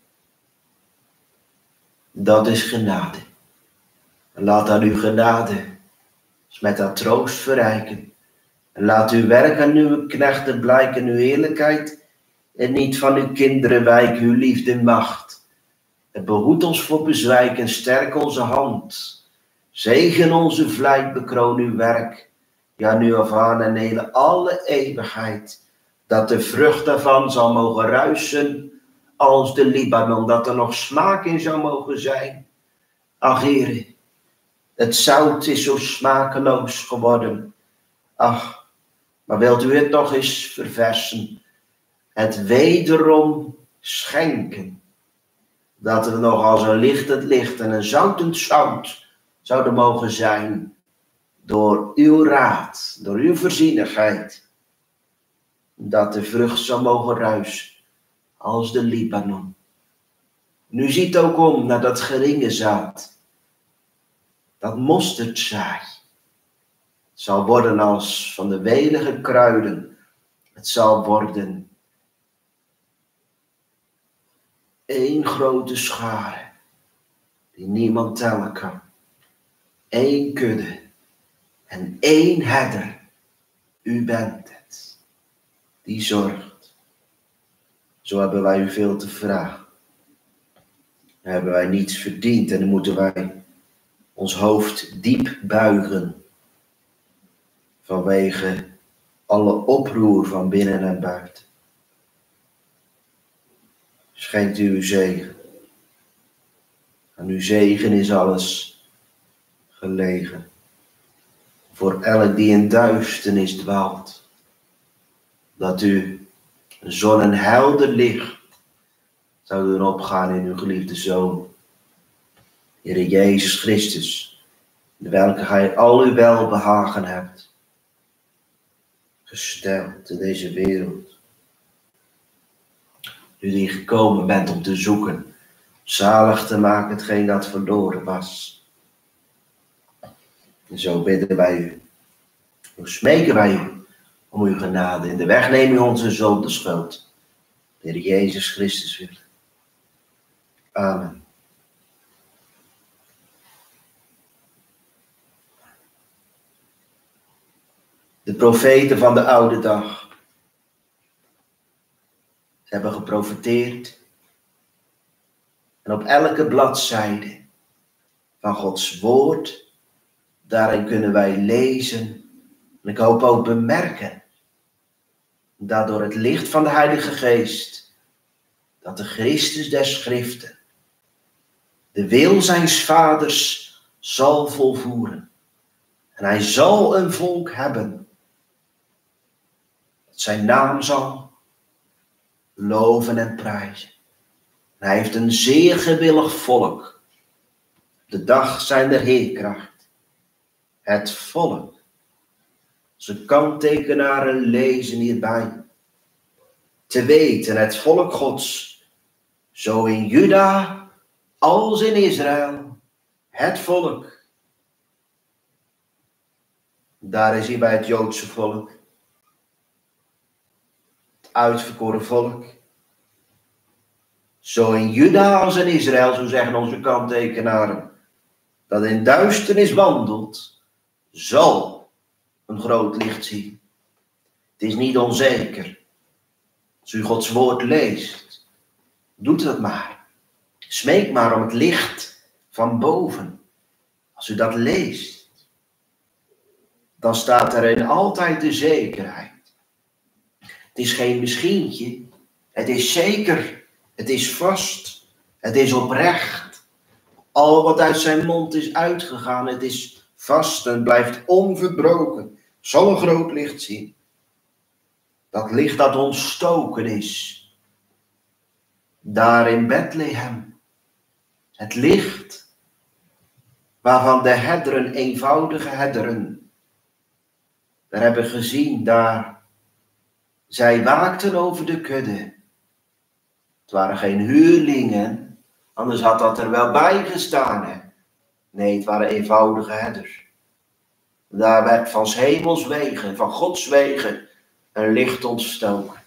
Dat is genade. En laat aan uw genade met dat troost verrijken. En laat uw werk aan uw knechten blijken, uw eerlijkheid. En niet van uw kinderen wijken, uw liefde en macht. En behoed ons voor bezwijk en sterk onze hand. Zegen onze vlijt, bekroon uw werk. Ja, nu af aan en hele alle eeuwigheid. Dat de vrucht daarvan zal mogen ruisen als de Libanon. Dat er nog smaak in zou mogen zijn. Ach, Heere, het zout is zo smakeloos geworden. Ach, maar wilt u het nog eens verversen? Het wederom schenken. Dat er nog als een lichtend licht en een zoutend zout zouden mogen zijn. Door uw raad, door uw voorzienigheid. Dat de vrucht zou mogen ruisen als de Libanon. Nu ziet ook om naar dat geringe zaad. Dat mosterdzaai. Het zal worden als van de welige kruiden. Het zal worden één grote schare. Die niemand tellen kan. Eén kudde. En één herder. U bent het. Die zorgt. Zo hebben wij u veel te vragen. Dan hebben wij niets verdiend en dan moeten wij ons hoofd diep buigen. Vanwege alle oproer van binnen en buiten. Schenkt u uw zegen. Aan uw zegen is alles gelegen. Voor elk die in duisternis dwaalt. Dat u een zon en helder licht zou doen opgaan in uw geliefde Zoon. Heere Jezus Christus, in welke gij al uw welbehagen hebt gesteld in deze wereld. U die gekomen bent om te zoeken, zalig te maken hetgeen dat verloren was. En zo bidden wij u, zo smeken wij u om uw genade. In de weg neem u onze zondeschuld. Heer Jezus Christus wil. Amen. De profeten van de oude dag. Ze hebben geprofeteerd. En op elke bladzijde van Gods woord, daarin kunnen wij lezen. En ik hoop ook bemerken. Dat door het licht van de Heilige Geest. Dat de Christus der Schriften. De wil zijns vaders zal volvoeren. En hij zal een volk hebben. Dat zijn naam zal loven en prijzen. En hij heeft een zeer gewillig volk. de dag zijn der Heerkracht. Het volk. Ze kanttekenaren lezen hierbij. Te weten het volk Gods, zo in Juda als in Israël, het volk. Daar is hij bij het Joodse volk. Het uitverkoren volk. Zo in Juda als in Israël, zo zeggen onze kanttekenaren, dat in duisternis wandelt, zal een groot licht zien. Het is niet onzeker. Als u Gods woord leest, doet dat maar. Smeek maar om het licht van boven. Als u dat leest, dan staat erin altijd de zekerheid. Het is geen misschientje. Het is zeker. Het is vast. Het is oprecht. Al wat uit zijn mond is uitgegaan, het is vast en blijft onverbroken. Zal een groot licht zien. Dat licht dat ontstoken is. Daar in Bethlehem. Het licht waarvan de herderen, eenvoudige herderen, we hebben gezien daar, zij waakten over de kudde. Het waren geen huurlingen, anders had dat er wel bij gestaan. Hè? Nee, het waren eenvoudige herders. Daar werd van 's hemels wegen, van Gods wegen, een licht ontstoken.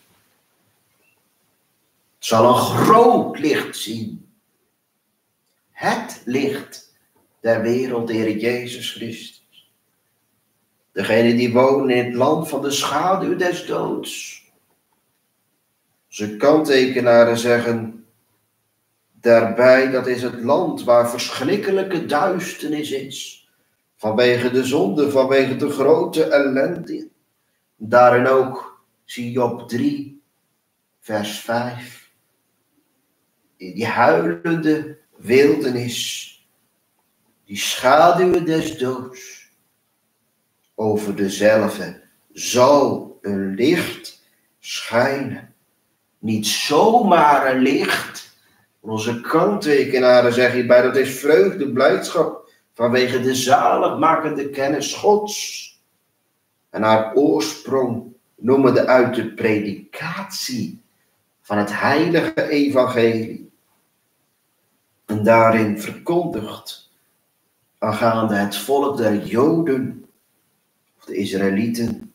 Het zal een groot licht zien. Het licht der wereld, de Heer Jezus Christus. Degene die wonen in het land van de schaduw des doods. Ze kanttekenaren zeggen daarbij, dat is het land waar verschrikkelijke duisternis is. Vanwege de zonde, vanwege de grote ellende. Daarin ook zie je op drie, vers vijf. In die huilende wildernis. Die schaduwen des doods. Over dezelfde zal een licht schijnen. Niet zomaar een licht. Onze kanttekenaren zeggen hierbij, dat is vreugde, blijdschap. Vanwege de zaligmakende kennis Gods. En haar oorsprong noemen we uit de predikatie van het heilige evangelie. En daarin verkondigt aangaande het volk der Joden, of de Israëlieten.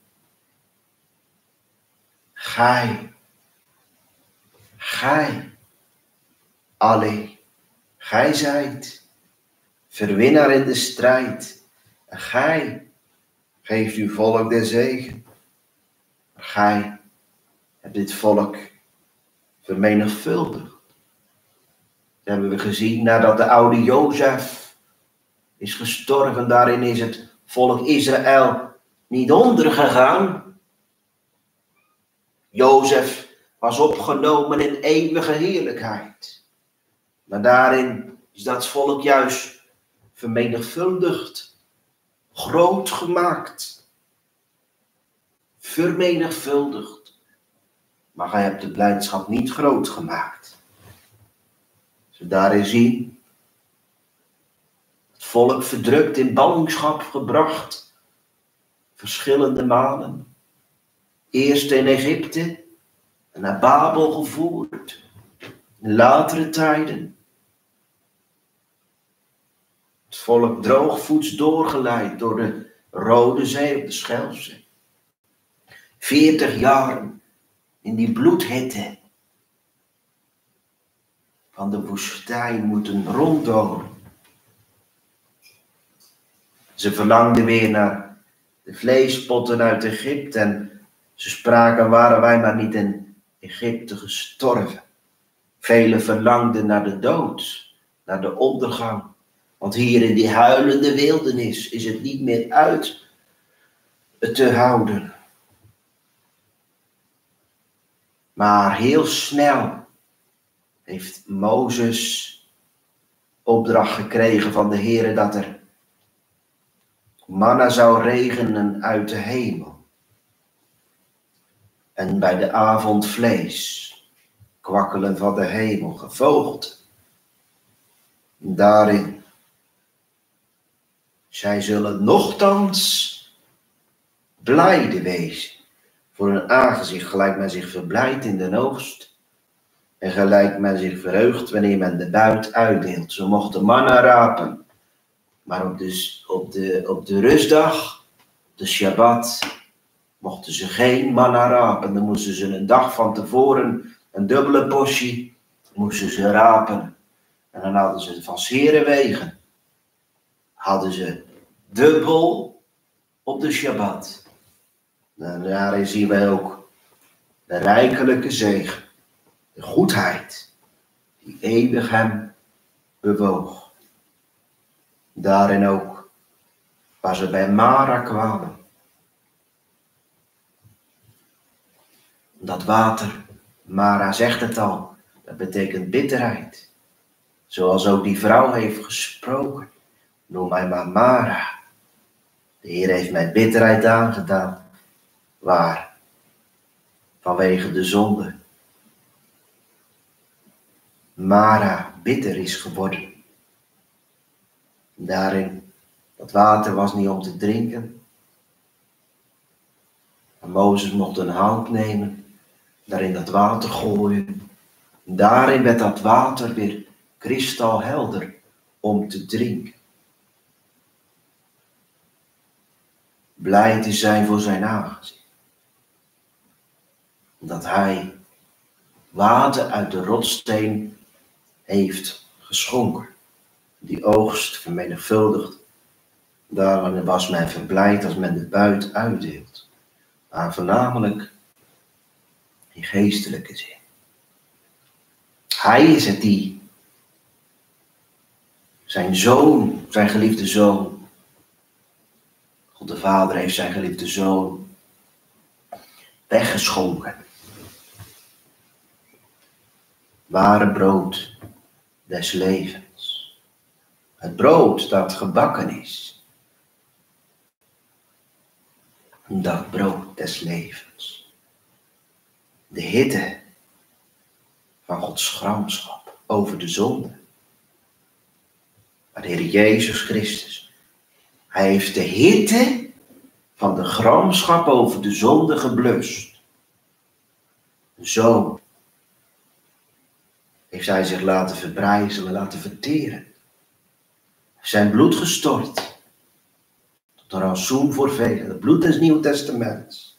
Gij, gij, allee, gij zijt verwinnaar in de strijd. En gij geeft uw volk de zegen. Maar gij hebt dit volk vermenigvuldigd. Dat hebben we gezien nadat de oude Jozef is gestorven. Daarin is het volk Israël niet ondergegaan. Jozef was opgenomen in eeuwige heerlijkheid. Maar daarin is dat volk juist vermenigvuldigd, groot gemaakt, vermenigvuldigd. Maar gij hebt de blijdschap niet groot gemaakt. Als we daarin zien, het volk verdrukt in ballingschap gebracht, verschillende malen. Eerst in Egypte en naar Babel gevoerd, in latere tijden. Het volk droogvoets doorgeleid door de Rode Zee op de Schelfzee. Veertig jaren in die bloedhitte van de woestijn moeten ronddolen. Ze verlangden weer naar de vleespotten uit Egypte en ze spraken, waren wij maar niet in Egypte gestorven. Velen verlangden naar de dood, naar de ondergang. Want hier in die huilende wildernis is het niet meer uit te houden. Maar heel snel heeft Mozes opdracht gekregen van de Heere dat er manna zou regenen uit de hemel. En bij de avond vlees, kwakkelen van de hemel, gevogelte. Daarin Zij zullen nochtans blijde wezen. Voor hun aangezicht gelijk men zich verblijdt in de oogst. En gelijk men zich verheugt wanneer men de buit uitdeelt. Zo mochten mannen rapen. Maar op de, op de, op de rustdag, de Shabbat, mochten ze geen manna rapen. Dan moesten ze een dag van tevoren een dubbele portie moesten ze rapen. En dan hadden ze van zere wegen. Hadden ze dubbel op de Shabbat. En daarin zien wij ook de rijkelijke zegen. De goedheid die eeuwig hem bewoog. Daarin ook waar ze bij Mara kwamen. Dat water, Mara zegt het al, dat betekent bitterheid. Zoals ook die vrouw heeft gesproken. Noem mij maar Mara. De Heer heeft mij bitterheid aangedaan. Waar? Vanwege de zonde. Mara bitter is geworden. Daarin, dat water was niet om te drinken. En Mozes mocht een hout nemen, daarin dat water gooien. Daarin werd dat water weer kristalhelder om te drinken. Blij te zijn voor zijn aangezicht. Dat hij water uit de rotssteen heeft geschonken. Die oogst vermenigvuldigd. Daarom was men verblijd als men de buit uitdeelt. Maar voornamelijk in geestelijke zin. Hij is het die zijn zoon, zijn geliefde zoon. God de Vader heeft zijn geliefde zoon weggeschonken. Ware brood des levens. Het brood dat gebakken is. Dat brood des levens. De hitte van Gods gramschap over de zonde. Maar de Heer Jezus Christus, hij heeft de hitte van de gramschap over de zonde geblust. Zo heeft hij zich laten verbrijzelen, laten verteren. Zijn bloed gestort. Tot een ransoen voor velen. Het bloed des Nieuw Testaments.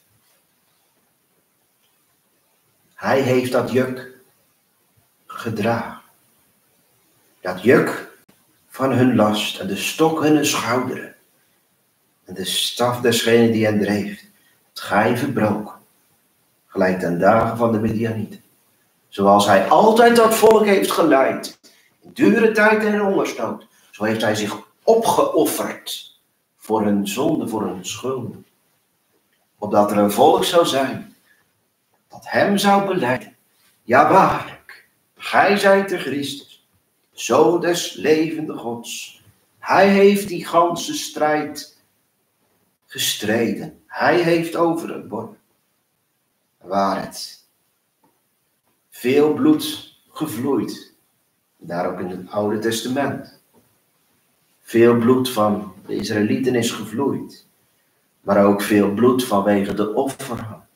Hij heeft dat juk gedragen. Dat juk van hun last en de stok hun schouderen. En de staf desgene die hen dreef. Het gij verbroken. Gelijk ten dagen van de Midianieten. Zoals hij altijd dat volk heeft geleid. In dure tijd en in hongersnood. Zo heeft hij zich opgeofferd. Voor hun zonde, voor hun schulden. Opdat er een volk zou zijn. Dat hem zou belijden. Ja waarlijk. Gij zijt de Christus. Zo des levende Gods. Hij heeft die ganse strijd gestreden. Hij heeft overwonnen. Waar het veel bloed gevloeid. Daar ook in het Oude Testament. Veel bloed van de Israëlieten is gevloeid. Maar ook veel bloed vanwege de offeren.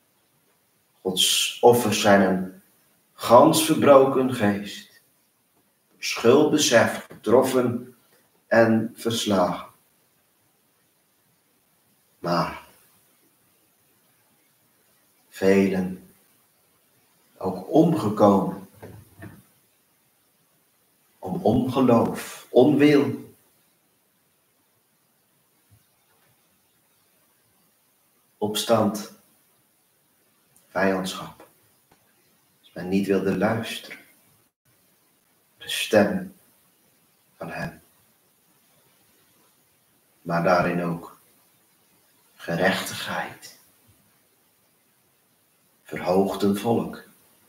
Gods offers zijn een gans verbroken geest. Schuldbesef getroffen en verslagen. Maar velen ook omgekomen. Om ongeloof, onwil. Opstand, vijandschap. Als men niet wilde luisteren. De stem van hem. Maar daarin ook gerechtigheid. Verhoogt een volk.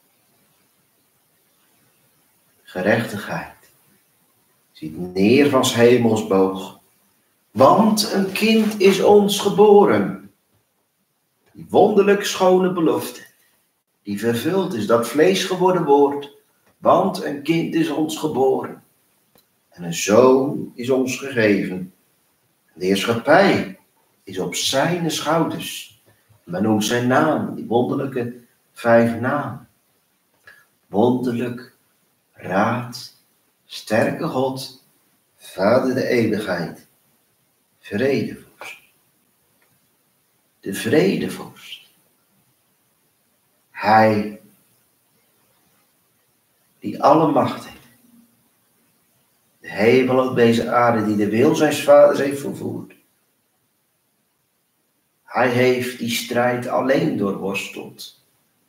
Gerechtigheid. Ziet neer van 's hemels boog. Want een kind is ons geboren. Die wonderlijk schone belofte. Die vervuld is, dat vlees geworden wordt. Want een kind is ons geboren. En een zoon is ons gegeven. De heerschappij is op zijn schouders. Men noemt zijn naam, die wonderlijke vijf namen. Wonderlijk, Raad, sterke God, Vader de eeuwigheid, vredevorst. De vredevorst. Hij die alle macht heeft. De hemel op deze aarde die de wil zijns vaders heeft vervoerd. Hij heeft die strijd alleen doorworsteld.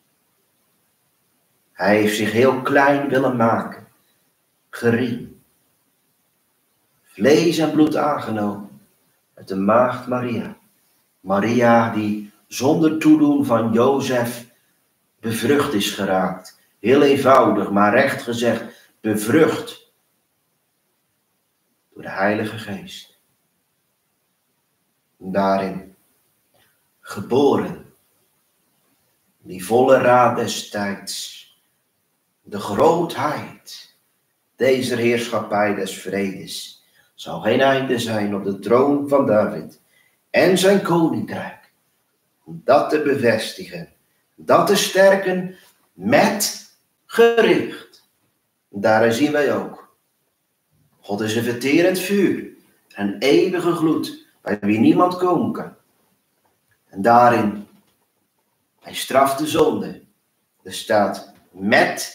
Hij heeft zich heel klein willen maken. Gering. Vlees en bloed aangenomen. Met de maagd Maria. Maria die zonder toedoen van Jozef bevrucht is geraakt. Heel eenvoudig, maar recht gezegd, bevrucht. Door de Heilige Geest. Daarin geboren. Die volle raad des tijds. De grootheid. Deze heerschappij des vredes. Zal geen einde zijn op de troon van David. En zijn koninkrijk. Om dat te bevestigen. Dat te sterken met gericht. Daarin zien wij ook. God is een verterend vuur. Een eeuwige gloed. Bij wie niemand komen kan. En daarin. Hij straft de zonde. Er staat met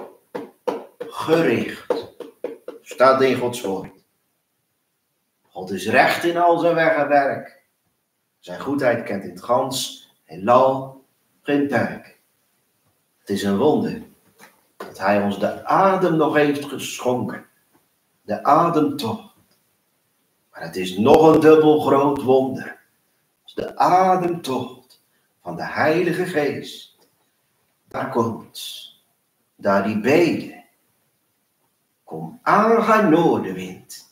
gericht. Staat in Gods woord. God is recht in al zijn weg en werk. Zijn goedheid kent in het gans heelal geen perk. Het is een wonder dat hij ons de adem nog heeft geschonken. De ademtocht. Maar het is nog een dubbel groot wonder. De ademtocht van de Heilige Geest. Daar komt. Daar die bede. Kom aan, gij noordenwind.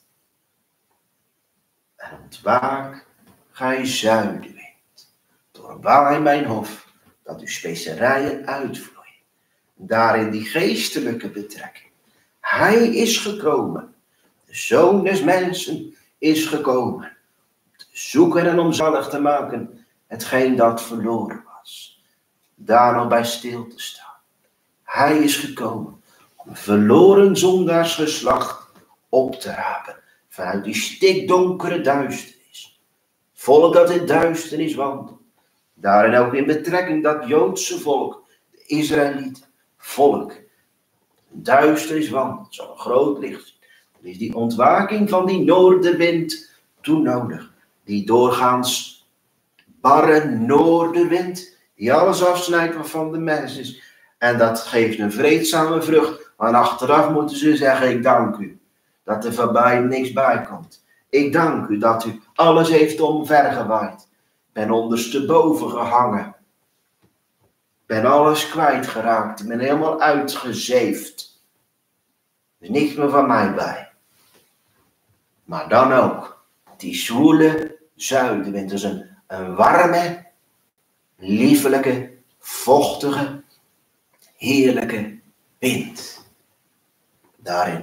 En ontwaak, gij zuidenwind. Doorwaai mijn hof, dat uw specerijen uitvloeien. Daarin die geestelijke betrekking. Hij is gekomen. De Zoon des mensen is gekomen. Om te zoeken en om zalig te maken hetgeen dat verloren was. Daar nog bij stil te staan. Hij is gekomen om een verloren zondaarsgeslacht op te rapen. Vanuit die stikdonkere duisternis. Volk dat in duisternis wandelt. Daarin ook in betrekking dat Joodse volk, de Israëliet volk, duisternis wandelt, zo'n groot licht. Dan is die ontwaking van die noordenwind toen nodig. Die doorgaans barre noordenwind, die alles afsnijdt wat van de mens is. En dat geeft een vreedzame vrucht. Maar achteraf moeten ze zeggen, ik dank u. Dat er voorbij niks bij komt. Ik dank u dat u alles heeft omvergewaaid. Ik ben ondersteboven gehangen. Ik ben alles kwijtgeraakt. Ik ben helemaal uitgezeefd. Er is niks meer van mij bij. Maar dan ook. Die zwoele zuidenwind. Dat is een, een warme, liefelijke, vochtige, heerlijke wind. Daarin.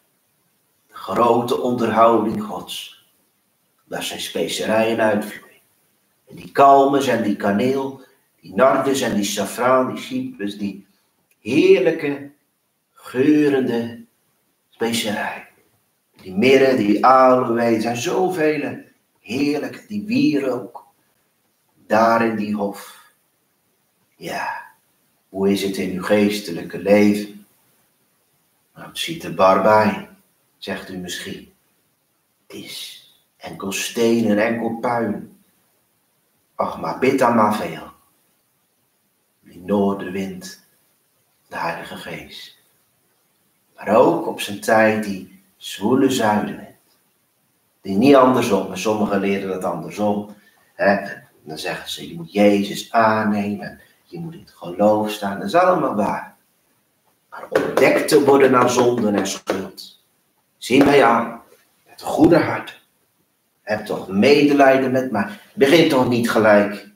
Grote onderhouding Gods. Daar zijn specerijen uitvloeien. En die kalmes en die kaneel, die nardus en die safraan, die cyprus, die heerlijke, geurende specerijen. Die mirre, die aloe, er zijn zoveel heerlijke, die wierook. Daar in die hof. Ja, hoe is het in uw geestelijke leven? Nou, het ziet er bar bij. Zegt u misschien. Het is enkel steen en enkel puin. Ach, maar bid dan maar veel. Die noordenwind, de Heilige Geest. Maar ook op zijn tijd die zwoele zuidenwind. Die niet andersom, maar sommigen leren dat andersom. Hè? Dan zeggen ze, je moet Jezus aannemen. Je moet in het geloof staan. Dat is allemaal waar. Maar ontdekt te worden aan zonden en schuld. Zie mij aan, met een goede hart. Heb toch medelijden met mij. Begin toch niet gelijk.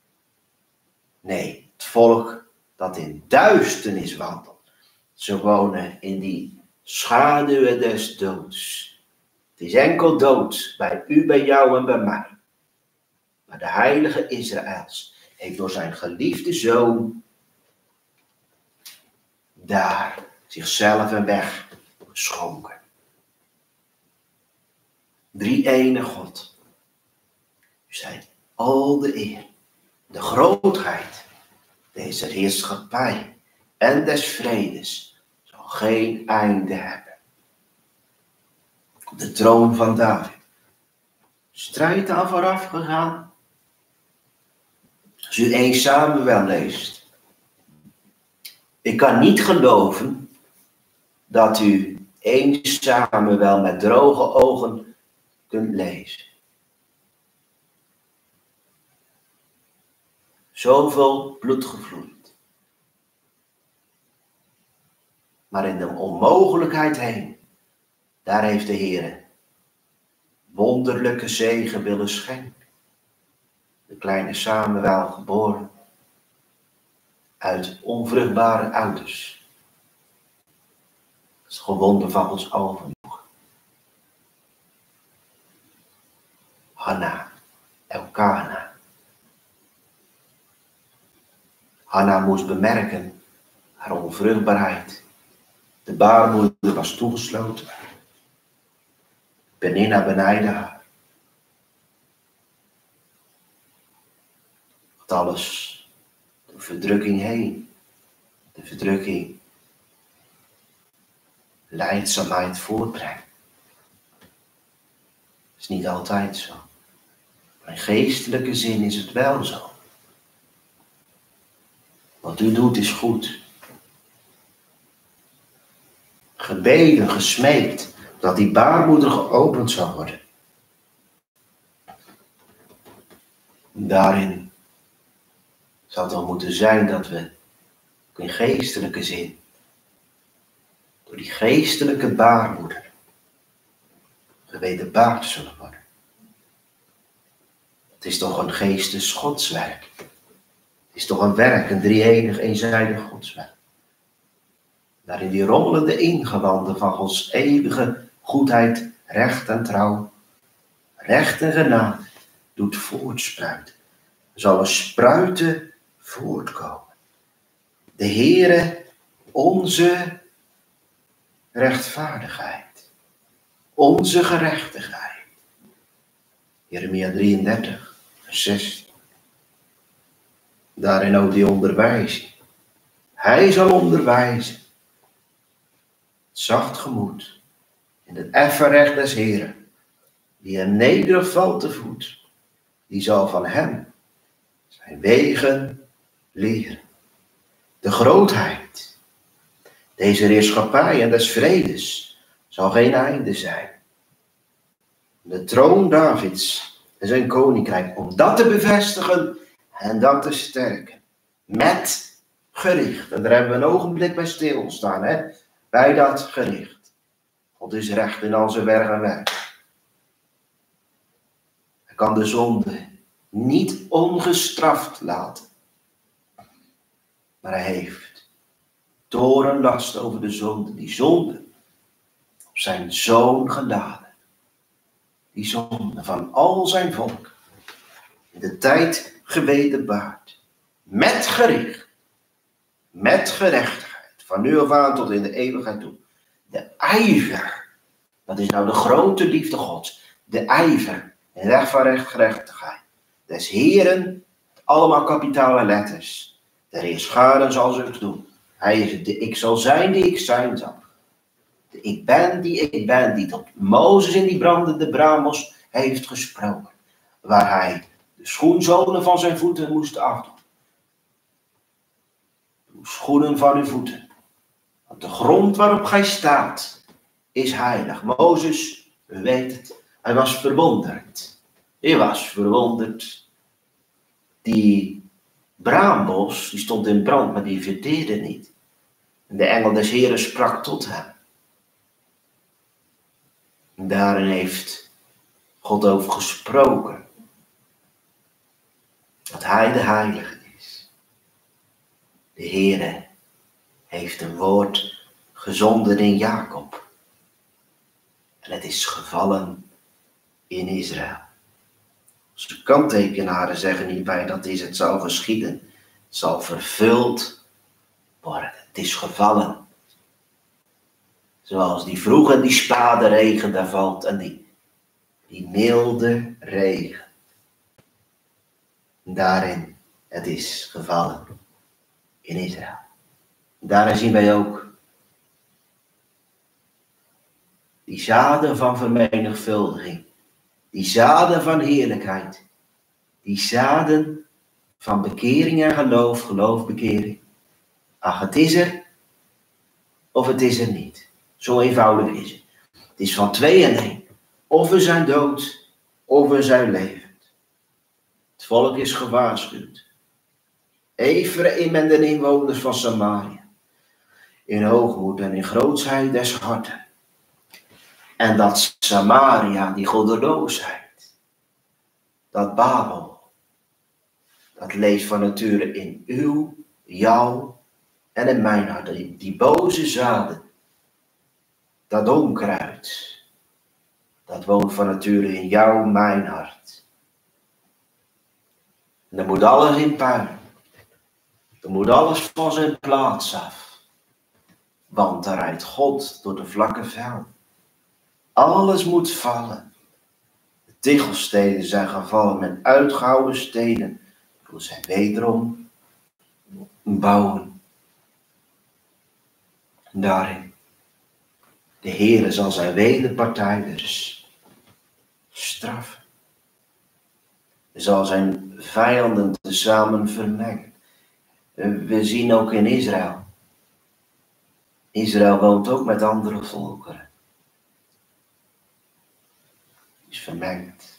Nee, het volk dat in duisternis wandelt. Ze wonen in die schaduwen des doods. Het is enkel dood bij u, bij jou en bij mij. Maar de heilige Israëls heeft door zijn geliefde zoon daar zichzelf een weg geschonken. Drie ene God. U zij al de eer, de grootheid, deze heerschappij en des vredes zal geen einde hebben. Op de troon van David. Strijd aan vooraf gegaan. Als u één Samuel leest. Ik kan niet geloven dat u één Samuel met droge ogen kunt lezen. Zoveel bloed gevloeid. Maar in de onmogelijkheid heen, daar heeft de Heer wonderlijke zegen willen schenken. De kleine Samuel geboren uit onvruchtbare ouders. Dat is gewoon wonder van ons overnoeg. Hanna, Elkana. Hanna moest bemerken haar onvruchtbaarheid. De baarmoeder was toegesloten. Penina benijdde haar. Wat alles de verdrukking heen. De verdrukking lijdzaamheid voortbrengt. Dat is niet altijd zo. Maar in geestelijke zin is het wel zo. Wat u doet is goed. Gebeden, gesmeekt, dat die baarmoeder geopend zou worden. Daarin zou het dan moeten zijn dat we in geestelijke zin, door die geestelijke baarmoeder, gewederbaard zullen worden. Het is toch een geestes godswerk. Het is toch een werk, een drie-enig, eenzijdig godswerk. Daarin die rommelende ingewanden van Gods eeuwige goedheid, recht en trouw, recht en genade, doet voortspruiten. Er zal een spruiten voortkomen. De Heere, onze rechtvaardigheid, onze gerechtigheid. Jeremia drieëndertig, vers zestien. Daarin ook die onderwijzing. Hij zal onderwijzen. Het zacht gemoed. In het effen recht des Heren. Die hem nederig valt te voet. Die zal van hem zijn wegen leren. De grootheid. Deze heerschappij en des vredes zal geen einde zijn. De troon Davids en zijn koninkrijk. Om dat te bevestigen en dat te sterken. Met gericht. En daar hebben we een ogenblik bij stilstaan. Hè? Bij dat gericht. God is recht in al zijn werk en werk. Hij kan de zonde niet ongestraft laten. Maar hij heeft torenlast over de zonde. Die zonde op zijn zoon geladen. Die zonde van al zijn volk. In de tijd gewederbaard. Met gericht. Met gerechtigheid. Van nu af aan tot in de eeuwigheid toe. De ijver. Dat is nou de grote liefde Gods. De ijver. En recht van recht gerechtigheid. Des Heren. Allemaal kapitale letters. De Heerscharen zal ze het doen. Hij is het de ik zal zijn die ik zijn zal. De ik ben die ik ben. Die tot Mozes in die brandende bramos heeft gesproken. Waar hij de schoenzolen van zijn voeten moest afdoen. Doe schoenen van uw voeten. Want de grond waarop gij staat is heilig. Mozes, u weet het, hij was verwonderd. Hij was verwonderd. Die braambos, die stond in brand, maar die verteerde niet. En de engel des Heren sprak tot hem. En daarin heeft God over gesproken. Dat hij de heilige is. De Heere heeft een woord gezonden in Jacob. En het is gevallen in Israël. Onze kanttekenaren zeggen hierbij dat is het zal geschieden. Het zal vervuld worden. Het is gevallen. Zoals die vroege die spaderegen daar valt en die, die milde regen. Daarin, het is gevallen in Israël. Daarin zien wij ook die zaden van vermenigvuldiging. Die zaden van heerlijkheid. Die zaden van bekering en geloof, geloof, bekering. Ach, het is er of het is er niet. Zo eenvoudig is het. Het is van twee en één. Of we zijn dood, of we zijn levend. Het volk is gewaarschuwd. Ephraim en de inwoners van Samaria. In hoogmoed en in grootsheid des harten. En dat Samaria, die goddeloosheid. Dat Babel. Dat leeft van nature in uw, jou en in mijn hart. Die, die boze zaden. Dat onkruid. Dat woont van nature in jou, mijn hart. En dan moet alles in puin. Dan moet alles van zijn plaats af. Want daar rijdt God door de vlakke veld. Alles moet vallen. De tichelsteden zijn gevallen met uitgehouwen stenen. Toen zij wederom bouwen. Daarin. De Heere zal zijn wederpartijders straffen. Hij zal zijn vijanden tezamen vermengen. We zien ook in Israël. Israël woont ook met andere volkeren. Is vermengd.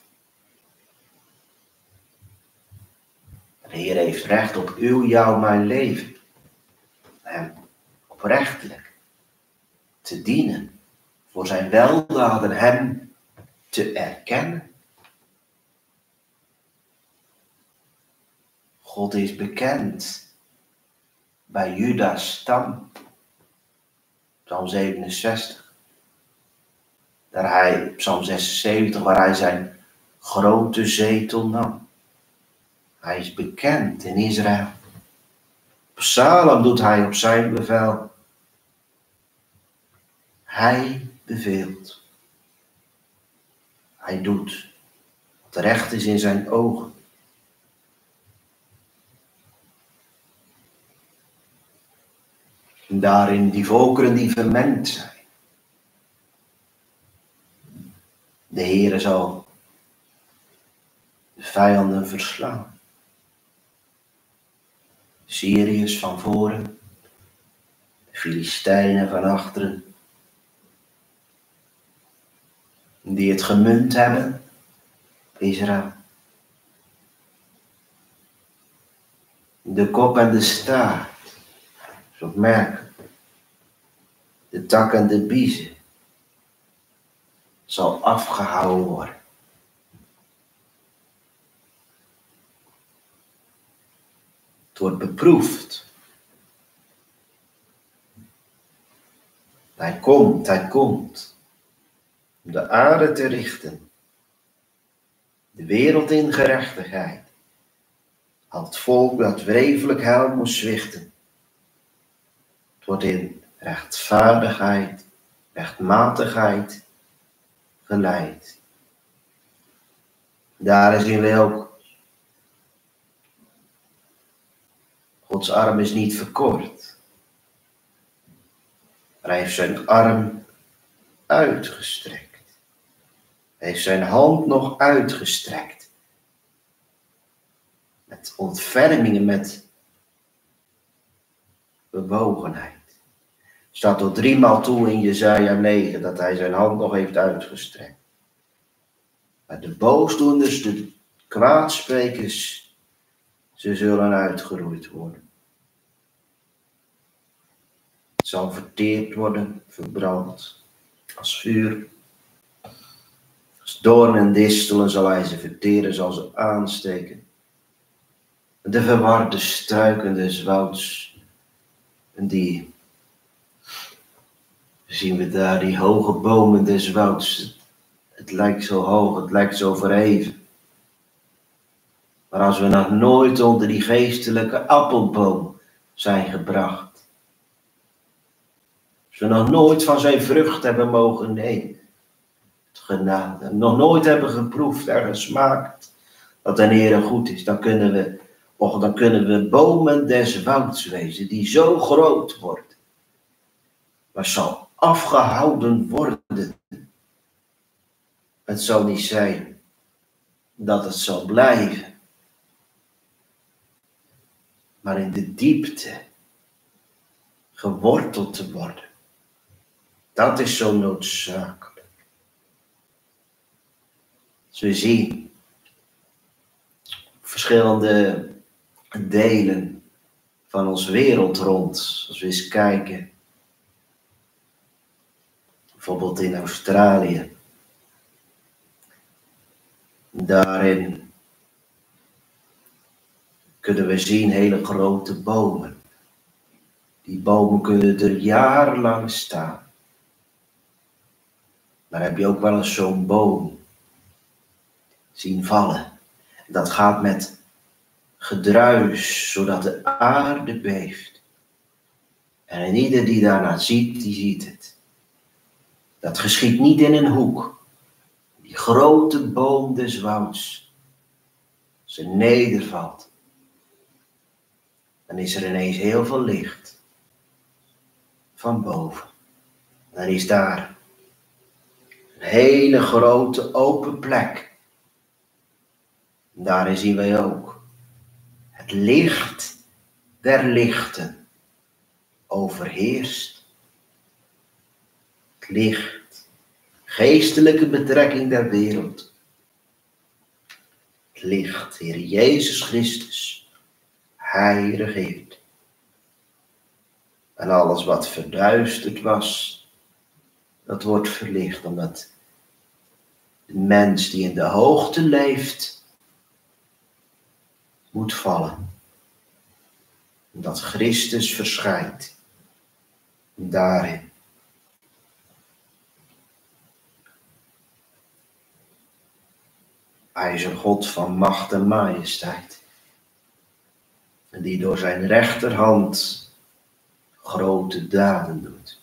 De Heer heeft recht op uw, jou, mijn leven. Hem oprechtelijk te dienen. Voor zijn weldaden hem te erkennen. God is bekend bij Juda's stam. Psalm zevenenzestig. Daar hij, Psalm zesenzeventig, waar hij zijn grote zetel nam. Hij is bekend in Israël. Psalm doet hij op zijn bevel. Hij beveelt. Hij doet wat recht is in zijn ogen. En daarin die volkeren die vermengd zijn. De Heere zal de vijanden verslaan. Syriërs van voren, de Filistijnen van achteren. Die het gemunt hebben, Israël. De kop en de staart, zo merken. De tak en de biezen zal afgehouden worden. Het wordt beproefd. Hij komt, hij komt. Om de aarde te richten. De wereld in gerechtigheid. Al het volk dat wrevelijk heil moest zwichten. Het wordt in rechtvaardigheid, rechtmatigheid geleid. Daar zien we ook. Gods arm is niet verkort. Maar hij heeft zijn arm uitgestrekt. Hij heeft zijn hand nog uitgestrekt. Met ontfermingen, met bewogenheid. Staat tot driemaal toe in Jesaja negen dat hij zijn hand nog heeft uitgestrekt. Maar de boosdoeners, de kwaadsprekers, ze zullen uitgeroeid worden. Het zal verteerd worden, verbrand, als vuur. Als doorn en distelen zal hij ze verteren, zal ze aansteken. De verwarde struiken des wouds, die zien we daar die hoge bomen des wouds. Het lijkt zo hoog, het lijkt zo verheven. Maar als we nog nooit onder die geestelijke appelboom zijn gebracht. Als we nog nooit van zijn vrucht hebben mogen nemen. Het genade. Nog nooit hebben geproefd en gesmaakt dat de Heer goed is. Dan kunnen we, och, dan kunnen we bomen des wouds wezen die zo groot worden. Maar zal afgehouden worden. Het zal niet zijn dat het zal blijven. Maar in de diepte geworteld te worden. Dat is zo noodzakelijk. Als we zien verschillende delen van ons wereld rond. Als we eens kijken. Bijvoorbeeld in Australië. Daarin kunnen we zien hele grote bomen. Die bomen kunnen er jarenlang staan. Maar heb je ook wel eens zo'n boom zien vallen. Dat gaat met gedruis, zodat de aarde beeft. En ieder die daarnaar ziet, die ziet het. Dat geschiet niet in een hoek. Die grote boom des wouds. Als ze nedervalt. Dan is er ineens heel veel licht. Van boven. Dan is daar een hele grote open plek. En daarin zien wij ook het licht der lichten overheerst. Het licht, geestelijke betrekking der wereld. Het licht, Heer Jezus Christus, Hij regeert. En alles wat verduisterd was, dat wordt verlicht, omdat de mens die in de hoogte leeft, moet vallen. Omdat Christus verschijnt daarin. Hij is een God van macht en majesteit. En die door zijn rechterhand grote daden doet.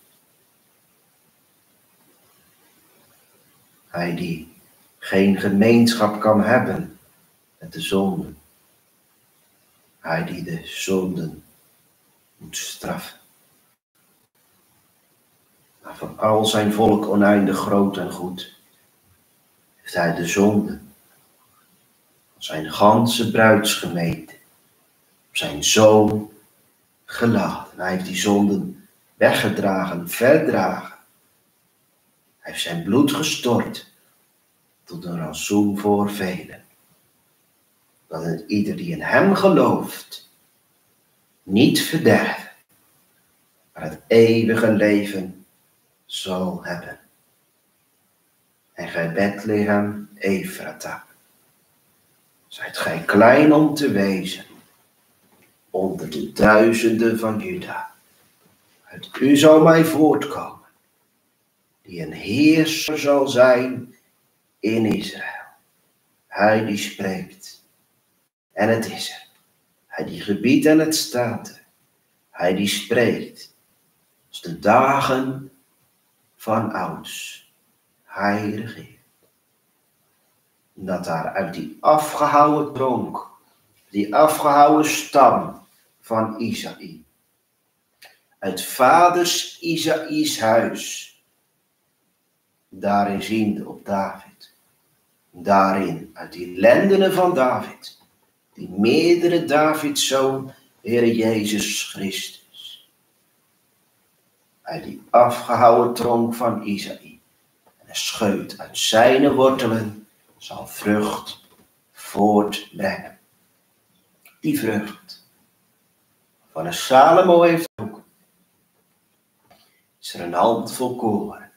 Hij die geen gemeenschap kan hebben met de zonden. Hij die de zonden moet straffen. Maar van al zijn volk oneindig groot en goed heeft hij de zonden van zijn ganse bruidsgemeente op zijn zoon geladen. Hij heeft die zonden weggedragen, verdragen. Hij heeft zijn bloed gestort tot een rantsoen voor velen. Dat ieder die in hem gelooft niet verderven, maar het eeuwige leven zal hebben. En gij Bethlehem Ephrata, zijt gij klein om te wezen onder de duizenden van Juda. Uit u zal mij voortkomen, die een heerser zal zijn in Israël. Hij die spreekt, en het is er. Hij die gebiedt en het staat er. Hij die spreekt, als de dagen van ouds. Hij regeert. Dat daar uit die afgehouwen tronk, die afgehouwen stam van Isaïe, uit vaders Isaïs huis, daarin ziende op David, daarin uit die lendenen van David, die meerdere Davids zoon, Heer Jezus Christus, uit die afgehouwen tronk van Isaïe, en een scheut uit zijn wortelen zal vrucht voortbrengen. Die vrucht van een Salomo heeft ook, is er een handvol koren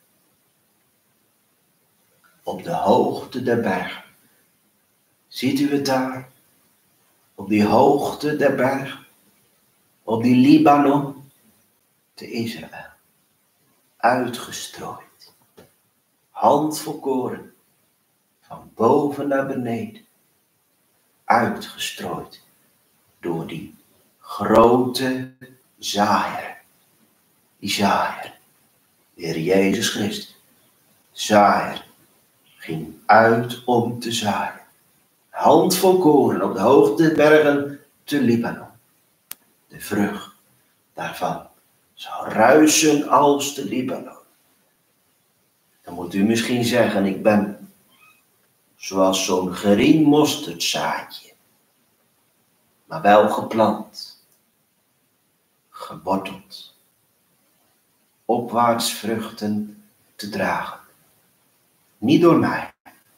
op de hoogte der bergen. Ziet u het daar? Op die hoogte der bergen, op die Libanon, te Israël. uitgestrooid. Handvol koren, van boven naar beneden, uitgestrooid door die grote zaaier. Die zaaier, de Heer Jezus Christus, zaaier, ging uit om te zaaien. Handvol koren op de hoogtebergen te Libanon. De vrucht daarvan zal ruisen als de Libanon. Dan moet u misschien zeggen, ik ben zoals zo'n gering mosterdzaadje, maar wel geplant, geworteld, opwaarts vruchten te dragen. Niet door mij,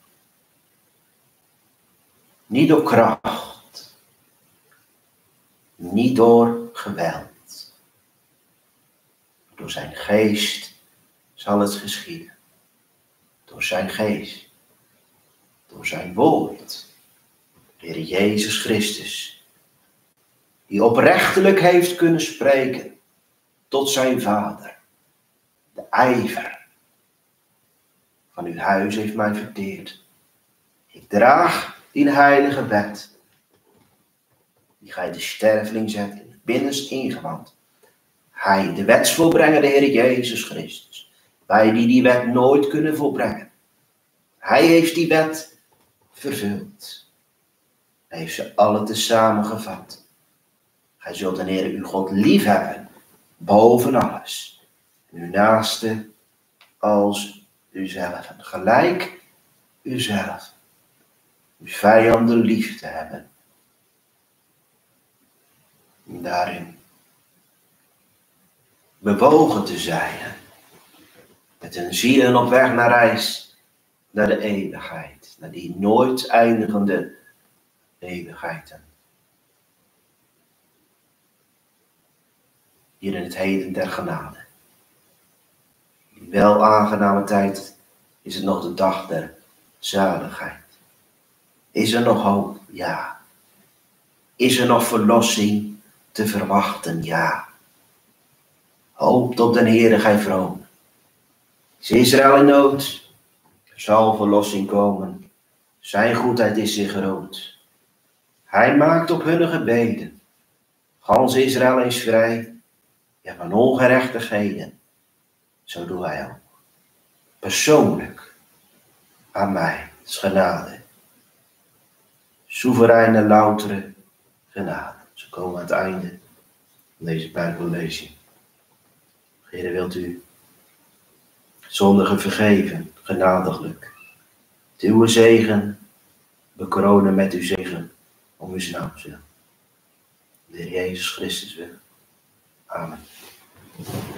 niet door kracht, niet door geweld. Door zijn geest zal het geschieden. Door zijn geest, door zijn woord, de Heer Jezus Christus, die oprechtelijk heeft kunnen spreken tot zijn Vader. De ijver van uw huis heeft mij verteerd. Ik draag die heilige wet, die gij de sterveling zet in het binnenst ingewand. Hij, de wetsvolbrenger, de Heer Jezus Christus. Wij die die wet nooit kunnen volbrengen. Hij heeft die wet vervuld. Hij heeft ze alle tezamen gevat. Gij zult de Heer uw God lief hebben, boven alles. En uw naaste als uzelf. En gelijk uzelf. Uw vijanden lief te hebben. En daarin bewogen te zijn. Met hun zielen op weg naar reis, naar de eeuwigheid. Naar die nooit eindigende eeuwigheid. Hier in het heden der genade. Die wel aangename tijd is het nog de dag der zaligheid. Is er nog hoop? Ja. Is er nog verlossing te verwachten? Ja. Hoopt op den Heere gij vroom. Is Israël in nood? Er zal verlossing komen. Zijn goedheid is zeer groot. Hij maakt op hunne gebeden. Gans Israël is vrij. Ja, van ongerechtigheden. Zo doet hij ook. Persoonlijk. Aan mij. Het is genade. Soevereine, loutere genade. Zo komen we aan het einde van deze Bijbellezing. Heere, wilt u zondigen vergeven, genadiglijk. Uw zegen bekronen met uw zegen om uw naam willen. De Heer Jezus Christus wil. Amen.